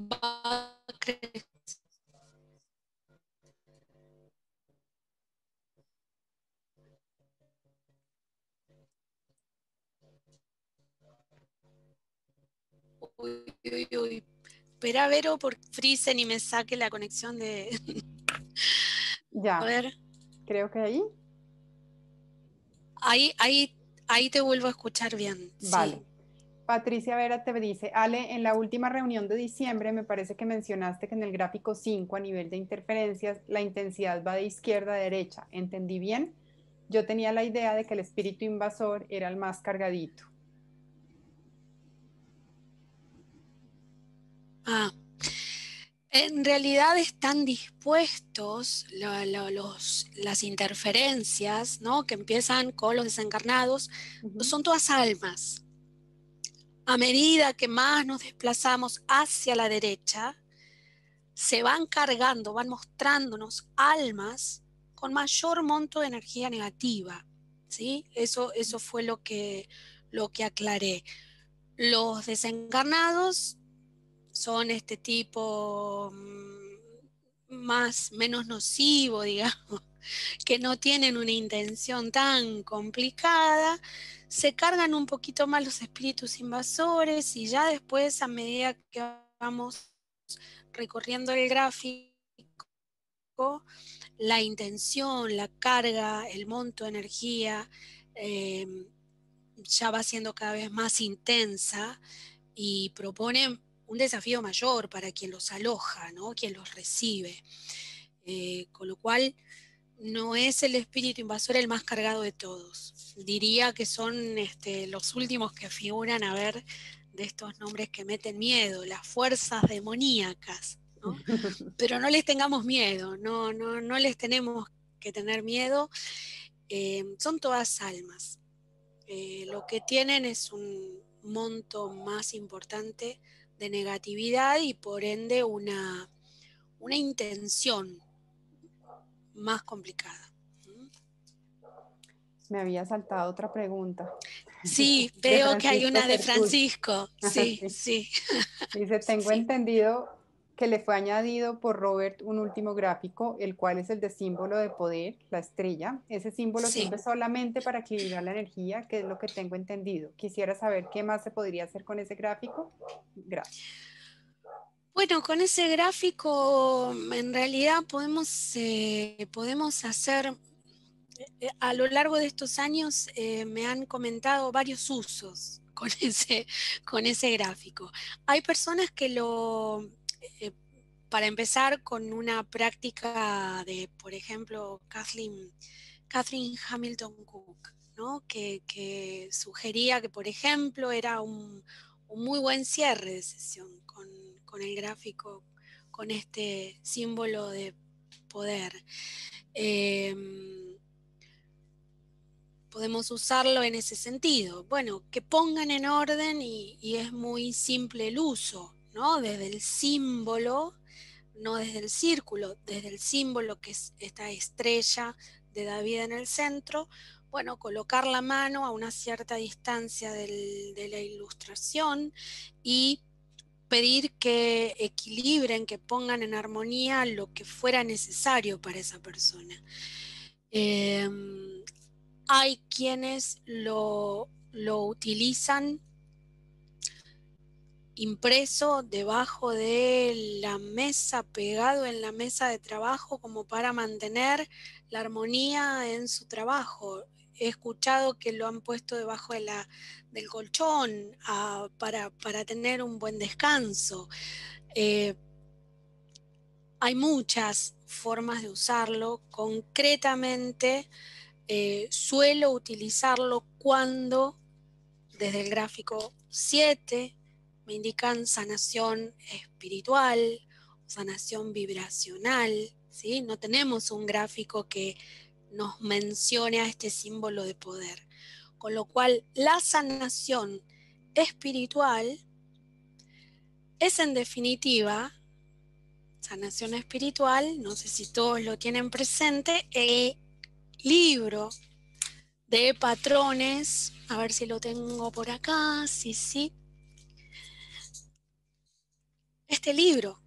Uy. Espera, Vero, por Friesen y me saque la conexión de... Ya. A ver. Creo que ahí te vuelvo a escuchar bien. Vale. Sí. Patricia Vera te dice, Ale, en la última reunión de diciembre me parece que mencionaste que en el gráfico 5 a nivel de interferencias la intensidad va de izquierda a derecha. ¿Entendí bien? Yo tenía la idea de que el espíritu invasor era el más cargadito. En realidad están dispuestos las interferencias, ¿no?, que empiezan con los desencarnados, son todas almas. A medida que más nos desplazamos hacia la derecha, se van cargando, van mostrándonos almas con mayor monto de energía negativa, ¿sí? Eso fue lo que aclaré. Los desencarnados son este tipo menos nocivo, digamos, que no tienen una intención tan complicada, se cargan un poquito más los espíritus invasores y ya después, a medida que vamos recorriendo el gráfico, la intención, la carga, el monto de energía ya va siendo cada vez más intensa y propone un desafío mayor para quien los aloja, ¿no?, quien los recibe. Con lo cual no es el espíritu invasor el más cargado de todos. Diría que son los últimos que figuran, a ver, de estos nombres que meten miedo, las fuerzas demoníacas, ¿no? Pero no les tengamos miedo, no les tenemos que tener miedo. Son todas almas. Lo que tienen es un monto más importante de negatividad y por ende una intención más complicada. Me había saltado otra pregunta. Sí, veo que hay una de Francisco. Sí, sí. Dice, tengo entendido que le fue añadido por Robert un último gráfico, el cual es el de símbolo de poder, la estrella. Ese símbolo sirve solamente para equilibrar la energía, que es lo que tengo entendido. Quisiera saber qué más se podría hacer con ese gráfico. Gracias. Bueno, con ese gráfico en realidad podemos hacer, a lo largo de estos años me han comentado varios usos con ese gráfico. Hay personas que para empezar con una práctica de, por ejemplo, Catherine Hamilton Cook, ¿no?, que sugería que, por ejemplo, era un muy buen cierre de sesión con el gráfico, con este símbolo de poder. Podemos usarlo en ese sentido. Bueno, que pongan en orden y es muy simple el uso, ¿no? Desde el símbolo, no desde el círculo, desde el símbolo, que es esta estrella de David en el centro. Bueno, colocar la mano a una cierta distancia de la ilustración y pedir que equilibren, que pongan en armonía lo que fuera necesario para esa persona. Hay quienes lo utilizan impreso debajo de la mesa, pegado en la mesa de trabajo, como para mantener la armonía en su trabajo. He escuchado que lo han puesto debajo del colchón para tener un buen descanso. Hay muchas formas de usarlo. Concretamente, suelo utilizarlo cuando desde el gráfico 7 me indican sanación espiritual, sanación vibracional, ¿sí? No tenemos un gráfico que nos mencione a este símbolo de poder. Con lo cual, la sanación espiritual es, en definitiva, sanación espiritual, no sé si todos lo tienen presente, el libro de patrones, a ver si lo tengo por acá, sí. Este libro.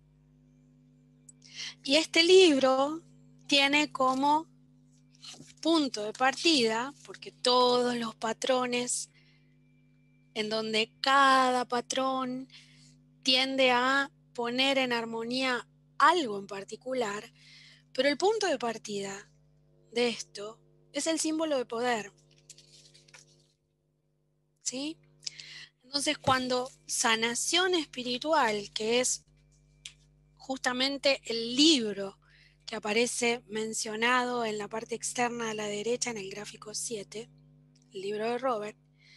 Y este libro tiene como punto de partida, porque todos los patrones, en donde cada patrón tiende a poner en armonía algo en particular, pero el punto de partida de esto es el símbolo de poder. ¿Sí? Entonces, cuando sanación espiritual, que es justamente el libro que aparece mencionado en la parte externa a la derecha en el gráfico 7, el libro de Robert,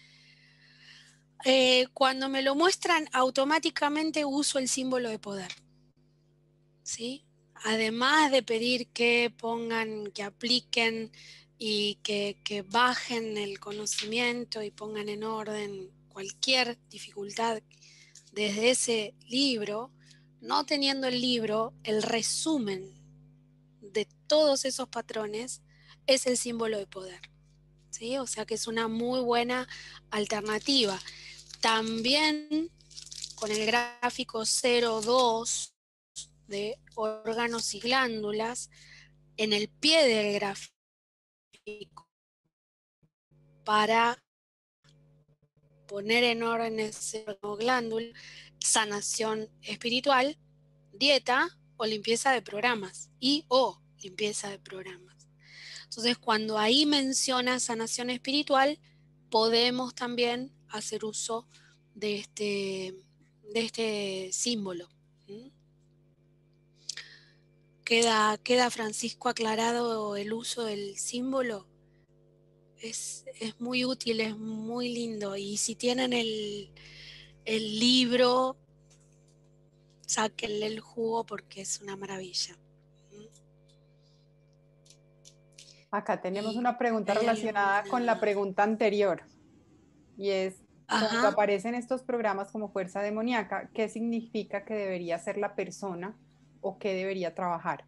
cuando me lo muestran automáticamente uso el símbolo de poder, ¿sí? Además de pedir que pongan, que apliquen y que bajen el conocimiento y pongan en orden cualquier dificultad desde ese libro, no teniendo el libro, el resumen de todos esos patrones es el símbolo de poder, ¿sí? O sea que es una muy buena alternativa. También con el gráfico 0,2 de órganos y glándulas, en el pie del gráfico, para poner en orden ese glándula, sanación espiritual, dieta o limpieza de programas o limpieza de programas. Entonces, cuando ahí menciona sanación espiritual, podemos también hacer uso de este símbolo. ¿Queda, Francisco, aclarado el uso del símbolo? Es muy útil, es muy lindo. Y si tienen el libro, sáquenle el jugo porque es una maravilla. Acá tenemos una pregunta relacionada con la pregunta anterior, y es, cuando aparecen estos programas como fuerza demoníaca, ¿qué significa que debería ser la persona o qué debería trabajar?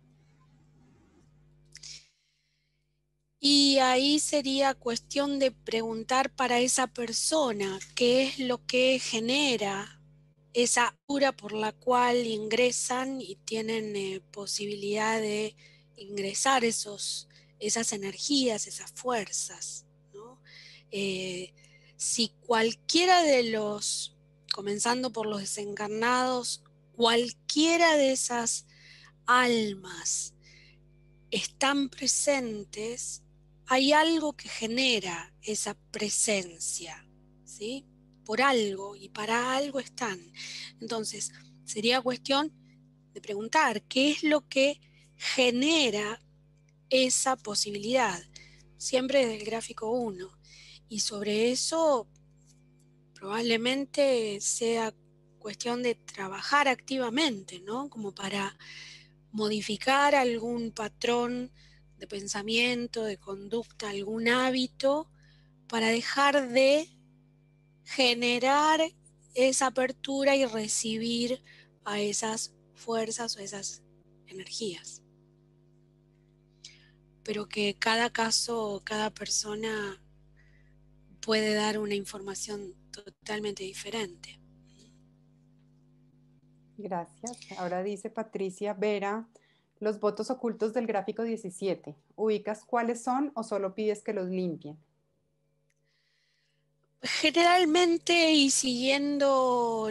Y ahí sería cuestión de preguntar para esa persona qué es lo que genera esa cura por la cual ingresan y tienen posibilidad de ingresar esas energías, esas fuerzas, ¿no? Si cualquiera de los, comenzando por los desencarnados, cualquiera de esas almas están presentes, hay algo que genera esa presencia, ¿sí? Por algo y para algo están. Entonces, sería cuestión de preguntar qué es lo que genera esa posibilidad, siempre desde el gráfico 1. Y sobre eso probablemente sea cuestión de trabajar activamente, ¿no? Como para modificar algún patrón de pensamiento, de conducta, algún hábito, para dejar de generar esa apertura y recibir a esas fuerzas o esas energías. Pero que cada caso, cada persona puede dar una información totalmente diferente. Gracias. Ahora dice Patricia Vera, los votos ocultos del gráfico 17, ¿ubicas cuáles son o solo pides que los limpien? Generalmente, y siguiendo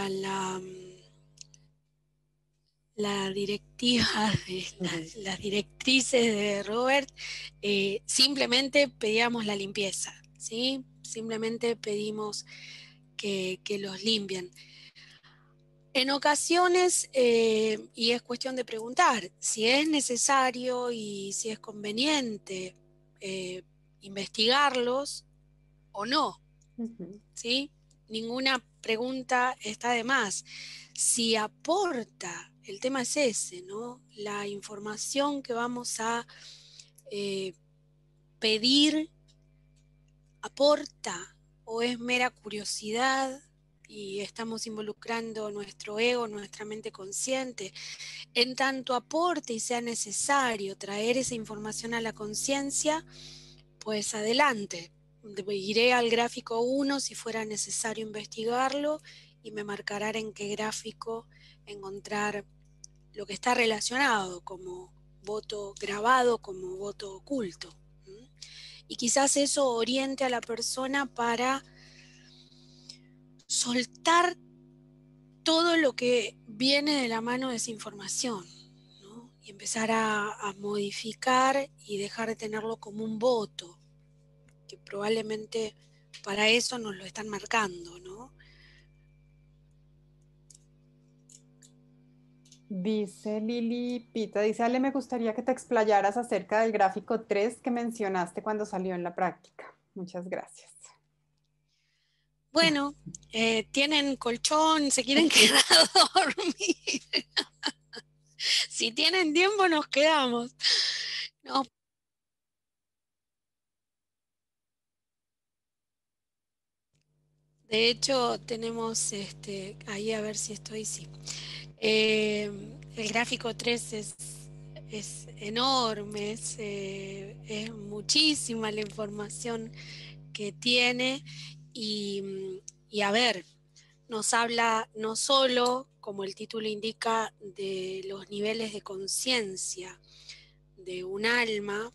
la directiva de las directrices de Robert, simplemente pedíamos la limpieza, ¿sí? Simplemente pedimos que los limpien. En ocasiones, y es cuestión de preguntar, si es necesario y si es conveniente investigarlos o no, ¿sí? Ninguna pregunta está de más. Si aporta, el tema es ese, ¿no? La información que vamos a pedir aporta o es mera curiosidad y estamos involucrando nuestro ego, nuestra mente consciente. En tanto aporte y sea necesario traer esa información a la conciencia, pues adelante. Iré al gráfico 1 si fuera necesario investigarlo y me marcará en qué gráfico encontrar lo que está relacionado como voto grabado, como voto oculto. Y quizás eso oriente a la persona para soltar todo lo que viene de la mano de esa información, ¿no? Y empezar a modificar y dejar de tenerlo como un voto, que probablemente para eso nos lo están marcando, ¿no? Dice Lili Pita, dice Ale, me gustaría que te explayaras acerca del gráfico 3 que mencionaste cuando salió en la práctica. Muchas gracias. Bueno, tienen colchón, se quieren quedar a dormir. Si tienen tiempo nos quedamos. No. De hecho, tenemos ahí a ver si estoy, sí. El gráfico 3 es enorme, es muchísima la información que tiene y a ver, nos habla no solo, como el título indica, de los niveles de conciencia de un alma,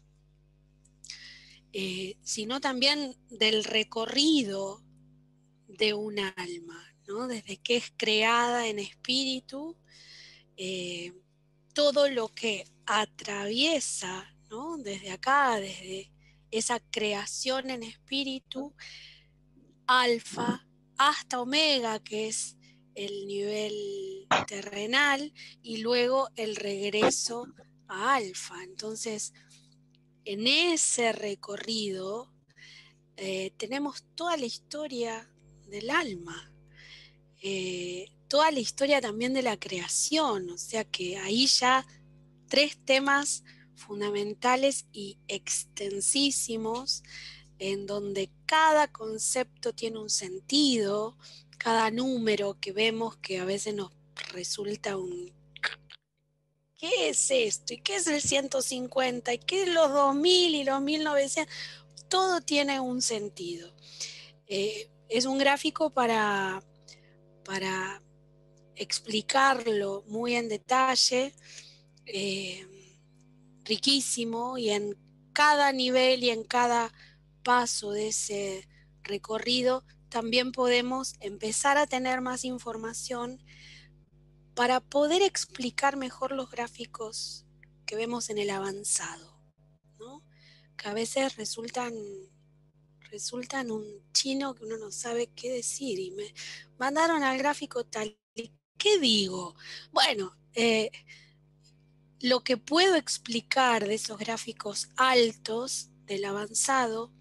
sino también del recorrido de un alma, ¿no? Desde que es creada en espíritu, todo lo que atraviesa, ¿no? Desde acá, desde esa creación en espíritu, alfa hasta omega, que es el nivel terrenal, y luego el regreso a alfa. Entonces, en ese recorrido tenemos toda la historia del alma, toda la historia también de la creación, o sea que ahí ya 3 temas fundamentales y extensísimos en donde cada concepto tiene un sentido, cada número que vemos que a veces nos resulta un ¿qué es esto? ¿Y qué es el 150? ¿Y qué es los 2000 y los 1900? Todo tiene un sentido. Es un gráfico para explicarlo muy en detalle, riquísimo, y en cada nivel y en cada paso de ese recorrido también podemos empezar a tener más información para poder explicar mejor los gráficos que vemos en el avanzado, ¿no? Que a veces resultan un chino que uno no sabe qué decir y me mandaron al gráfico tal y ¿qué digo? Bueno, lo que puedo explicar de esos gráficos altos del avanzado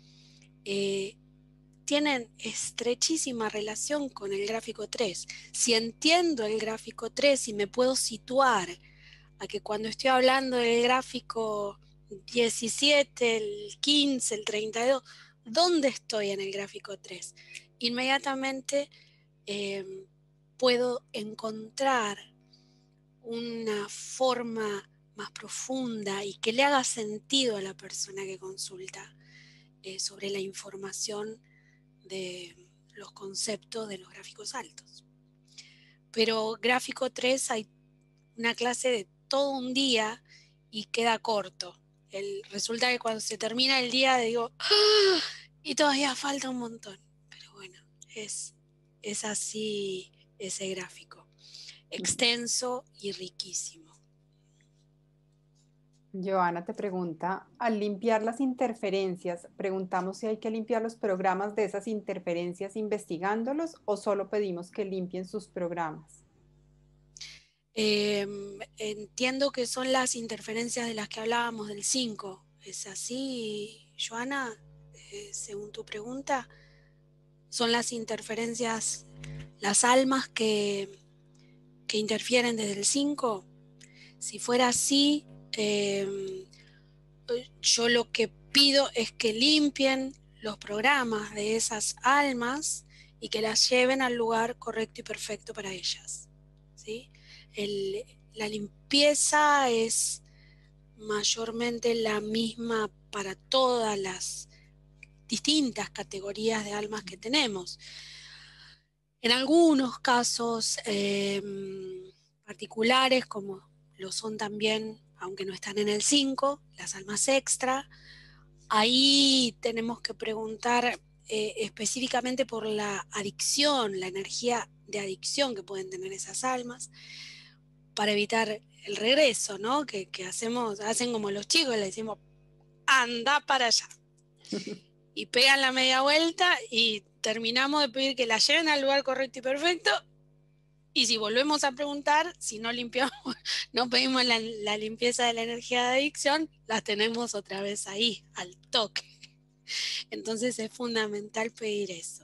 tienen estrechísima relación con el gráfico 3. Si entiendo el gráfico 3 y me puedo situar a que cuando estoy hablando del gráfico 17, el 15, el 32, ¿dónde estoy en el gráfico 3? Inmediatamente puedo encontrar una forma más profunda y que le haga sentido a la persona que consulta sobre la información de los conceptos de los gráficos altos. Pero gráfico 3 hay una clase de todo un día y queda corto. Resulta que cuando se termina el día digo, ¡ah! Y todavía falta un montón. Pero bueno, es así ese gráfico, extenso y riquísimo. Joana te pregunta, al limpiar las interferencias, preguntamos si hay que limpiar los programas de esas interferencias investigándolos o solo pedimos que limpien sus programas. Entiendo que son las interferencias de las que hablábamos del 5. ¿Es así, Joana? Según tu pregunta, son las interferencias, las almas que interfieren desde el 5. Si fuera así, yo lo que pido es que limpien los programas de esas almas y que las lleven al lugar correcto y perfecto para ellas, ¿sí? La limpieza es mayormente la misma para todas las distintas categorías de almas que tenemos. En algunos casos particulares, como lo son también, aunque no están en el 5, las almas extra, ahí tenemos que preguntar específicamente por la adicción, la energía de adicción que pueden tener esas almas, para evitar el regreso, ¿no? Que hacen como los chicos, le decimos, anda para allá. Y pegan la media vuelta y terminamos de pedir que la lleven al lugar correcto y perfecto Y si volvemos a preguntar, si no limpiamos, no pedimos la limpieza de la energía de adicción, la tenemos otra vez ahí, al toque. Entonces es fundamental pedir eso.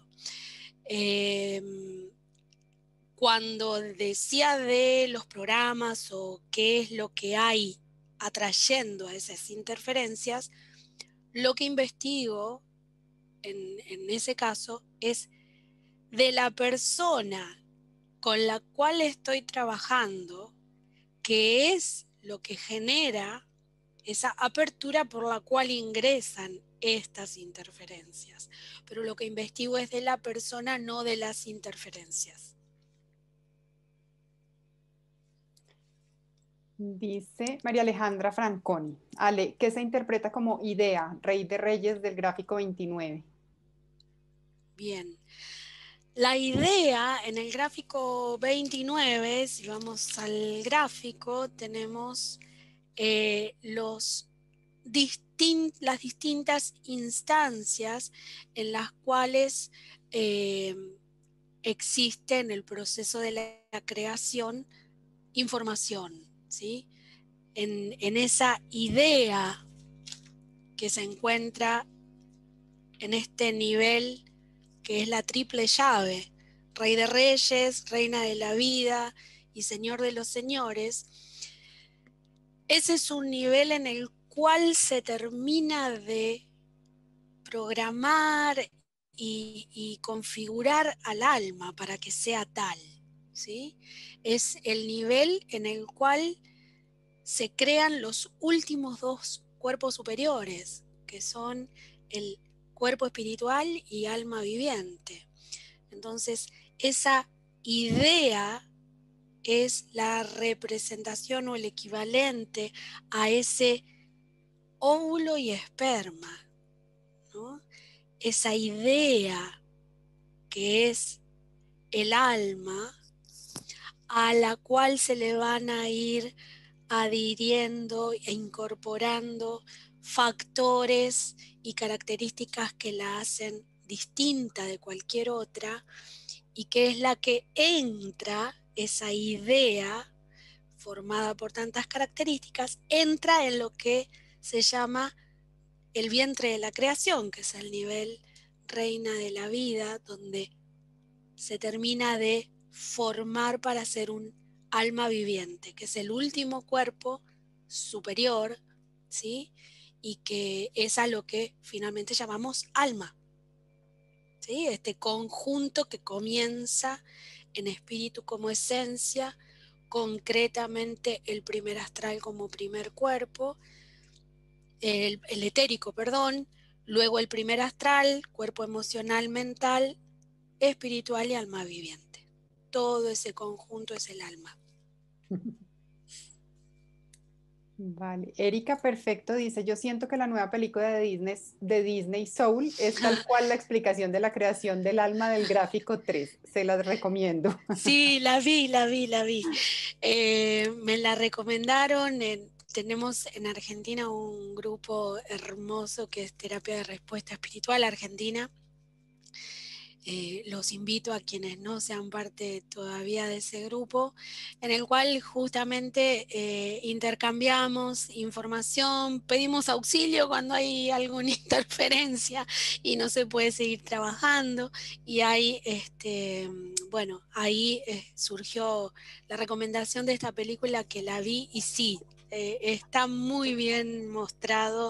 Cuando decía de los programas o qué es lo que hay atrayendo a esas interferencias, lo que investigo en ese caso es de la persona con la cual estoy trabajando, qué es lo que genera esa apertura por la cual ingresan estas interferencias. Pero lo que investigo es de la persona, no de las interferencias. Dice María Alejandra Franconi. Ale, ¿qué se interpreta como idea, rey de reyes del gráfico 29? Bien. La idea en el gráfico 29, si vamos al gráfico, tenemos las distintas instancias en las cuales existe en el proceso de la creación información, ¿sí? En esa idea que se encuentra en este nivel que es la triple llave, Rey de Reyes, Reina de la Vida y Señor de los Señores. Ese es un nivel en el cual se termina de programar y configurar al alma para que sea tal, ¿sí? Es el nivel en el cual se crean los últimos dos cuerpos superiores, que son el cuerpo espiritual y alma viviente. Entonces, esa idea es la representación o el equivalente a ese óvulo y esperma, ¿no? Esa idea que es el alma, a la cual se le van a ir adhiriendo e incorporando factores y características que la hacen distinta de cualquier otra, y que es la que entra, esa idea formada por tantas características, entra en lo que se llama el vientre de la creación, que es el nivel reina de la vida, donde se termina de formar para ser un alma viviente, que es el último cuerpo superior, ¿sí? Y que es a lo que finalmente llamamos alma, ¿sí? Este conjunto que comienza en espíritu como esencia, concretamente el primer astral como primer cuerpo, el etérico, perdón, luego el primer astral, cuerpo emocional, mental, espiritual y alma viviente. Todo ese conjunto es el alma. Vale. Erika Perfecto dice, yo siento que la nueva película de Disney Soul es tal cual la explicación de la creación del alma del gráfico 3. Se las recomiendo. Sí, la vi. Me la recomendaron. Tenemos en Argentina un grupo hermoso que es Terapia de Respuesta Espiritual Argentina. Los invito a quienes no sean parte todavía de ese grupo, en el cual justamente intercambiamos información, pedimos auxilio cuando hay alguna interferencia y no se puede seguir trabajando, y ahí, ahí surgió la recomendación de esta película, que la vi y sí, está muy bien mostrado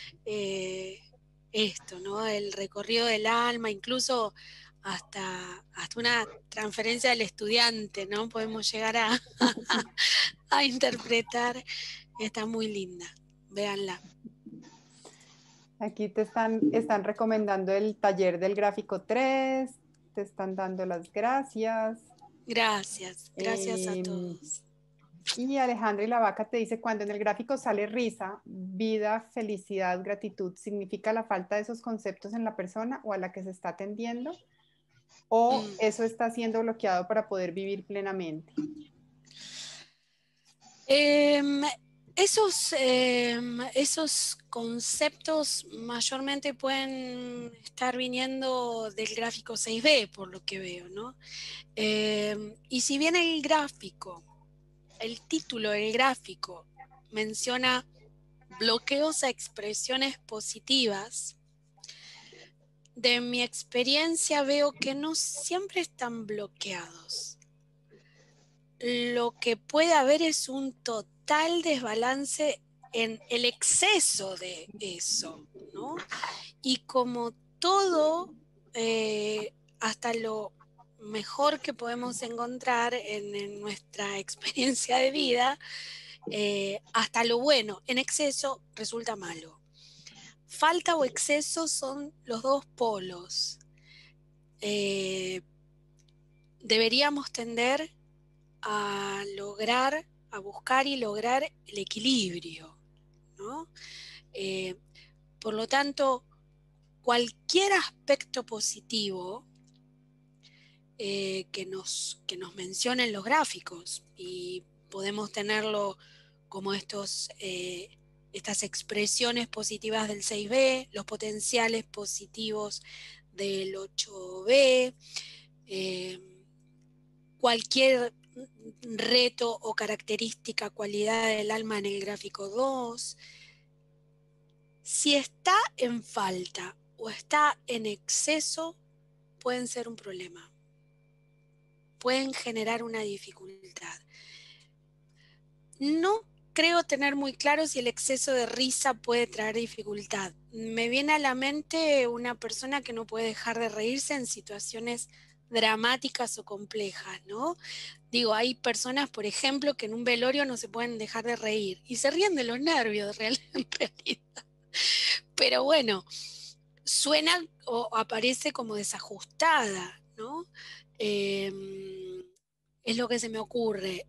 esto, ¿no? El recorrido del alma, incluso hasta una transferencia del estudiante, ¿no? Podemos llegar a interpretar. Está muy linda, véanla. Aquí te están recomendando el taller del gráfico 3, te están dando las gracias. Gracias a todos. Y Alejandra y la Vaca te dice, cuando en el gráfico sale risa, vida, felicidad, gratitud, ¿significa la falta de esos conceptos en la persona o a la que se está atendiendo? ¿O eso está siendo bloqueado para poder vivir plenamente? Esos conceptos mayormente pueden estar viniendo del gráfico 6B, por lo que veo, ¿no? Y si bien el título del gráfico menciona bloqueos a expresiones positivas, de mi experiencia veo que no siempre están bloqueados. Lo que puede haber es un total desbalance en el exceso de eso, ¿no? Y como todo, hasta lo mejor que podemos encontrar en nuestra experiencia de vida, hasta lo bueno en exceso resulta malo. Falta o exceso son los dos polos. Deberíamos tender a buscar y lograr el equilibrio, ¿no? Por lo tanto, cualquier aspecto positivo que nos mencionen los gráficos, y podemos tenerlo como estas expresiones positivas del 6B, los potenciales positivos del 8B, cualquier reto o característica, cualidad del alma en el gráfico 2, si está en falta o está en exceso, pueden ser un problema. Pueden generar una dificultad. No creo tener muy claro si el exceso de risa puede traer dificultad. Me viene a la mente una persona que no puede dejar de reírse en situaciones dramáticas o complejas, ¿no? Digo, hay personas, por ejemplo, que en un velorio no se pueden dejar de reír y se ríen de los nervios en realidad. Pero bueno, suena o aparece como desajustada, ¿no? Es lo que se me ocurre.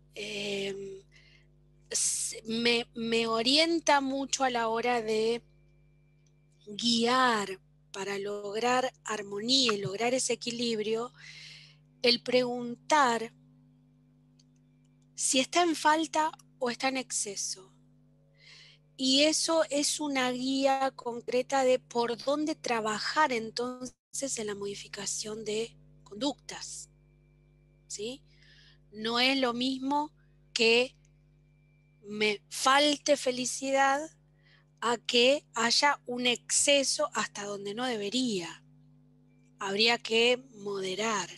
Me orienta mucho a la hora de guiar para lograr armonía y lograr ese equilibrio, el preguntar si está en falta o está en exceso. Y eso es una guía concreta de por dónde trabajar entonces en la modificación de conductas, ¿sí? No es lo mismo que me falte felicidad a que haya un exceso hasta donde no debería. Habría que moderar.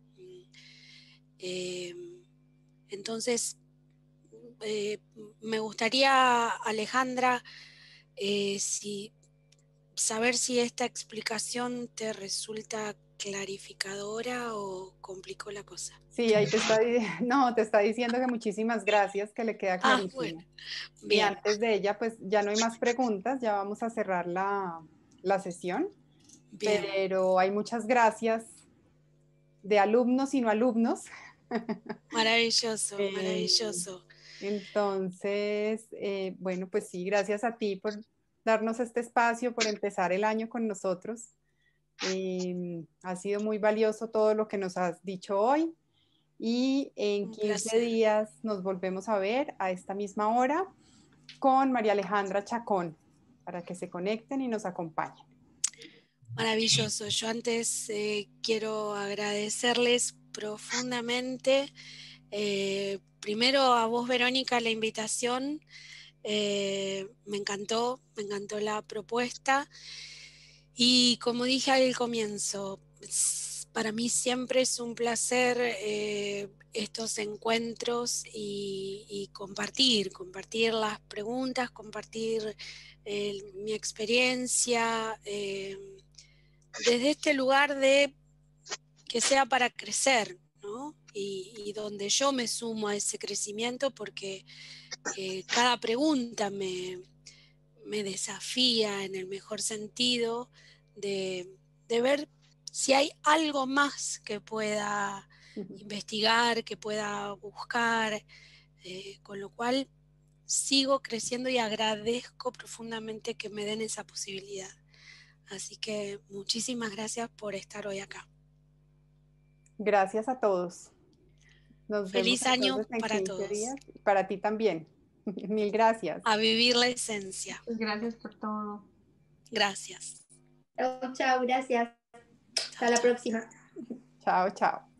Entonces, me gustaría, Alejandra, saber si esta explicación te resulta clarificadora o complicó la cosa. Sí, ahí te está diciendo que muchísimas gracias, que le queda clarísimo. Bueno, y bien. antes de ella, pues ya no hay más preguntas, ya vamos a cerrar la sesión. Bien. Pero hay muchas gracias de alumnos y no alumnos. Maravilloso, maravilloso. Entonces, bueno, pues sí, gracias a ti por darnos este espacio, por empezar el año con nosotros. Ha sido muy valioso todo lo que nos has dicho hoy y en 15 días nos volvemos a ver a esta misma hora con María Alejandra Chacón para que se conecten y nos acompañen. Maravilloso. Yo antes quiero agradecerles profundamente. Primero a vos, Verónica, la invitación. Me encantó la propuesta. Y como dije al comienzo, para mí siempre es un placer estos encuentros y compartir las preguntas, compartir mi experiencia desde este lugar de que sea para crecer, ¿no? Y donde yo me sumo a ese crecimiento porque cada pregunta me desafía en el mejor sentido de ver si hay algo más que pueda investigar, que pueda buscar, con lo cual sigo creciendo y agradezco profundamente que me den esa posibilidad. Así que muchísimas gracias por estar hoy acá. Gracias a todos. Nos Feliz vemos año entonces en para 15 todos. días. Para ti también. Mil gracias. a vivir la esencia. Gracias por todo. Gracias. Chao, chao, gracias. Hasta la próxima. Chao, chao.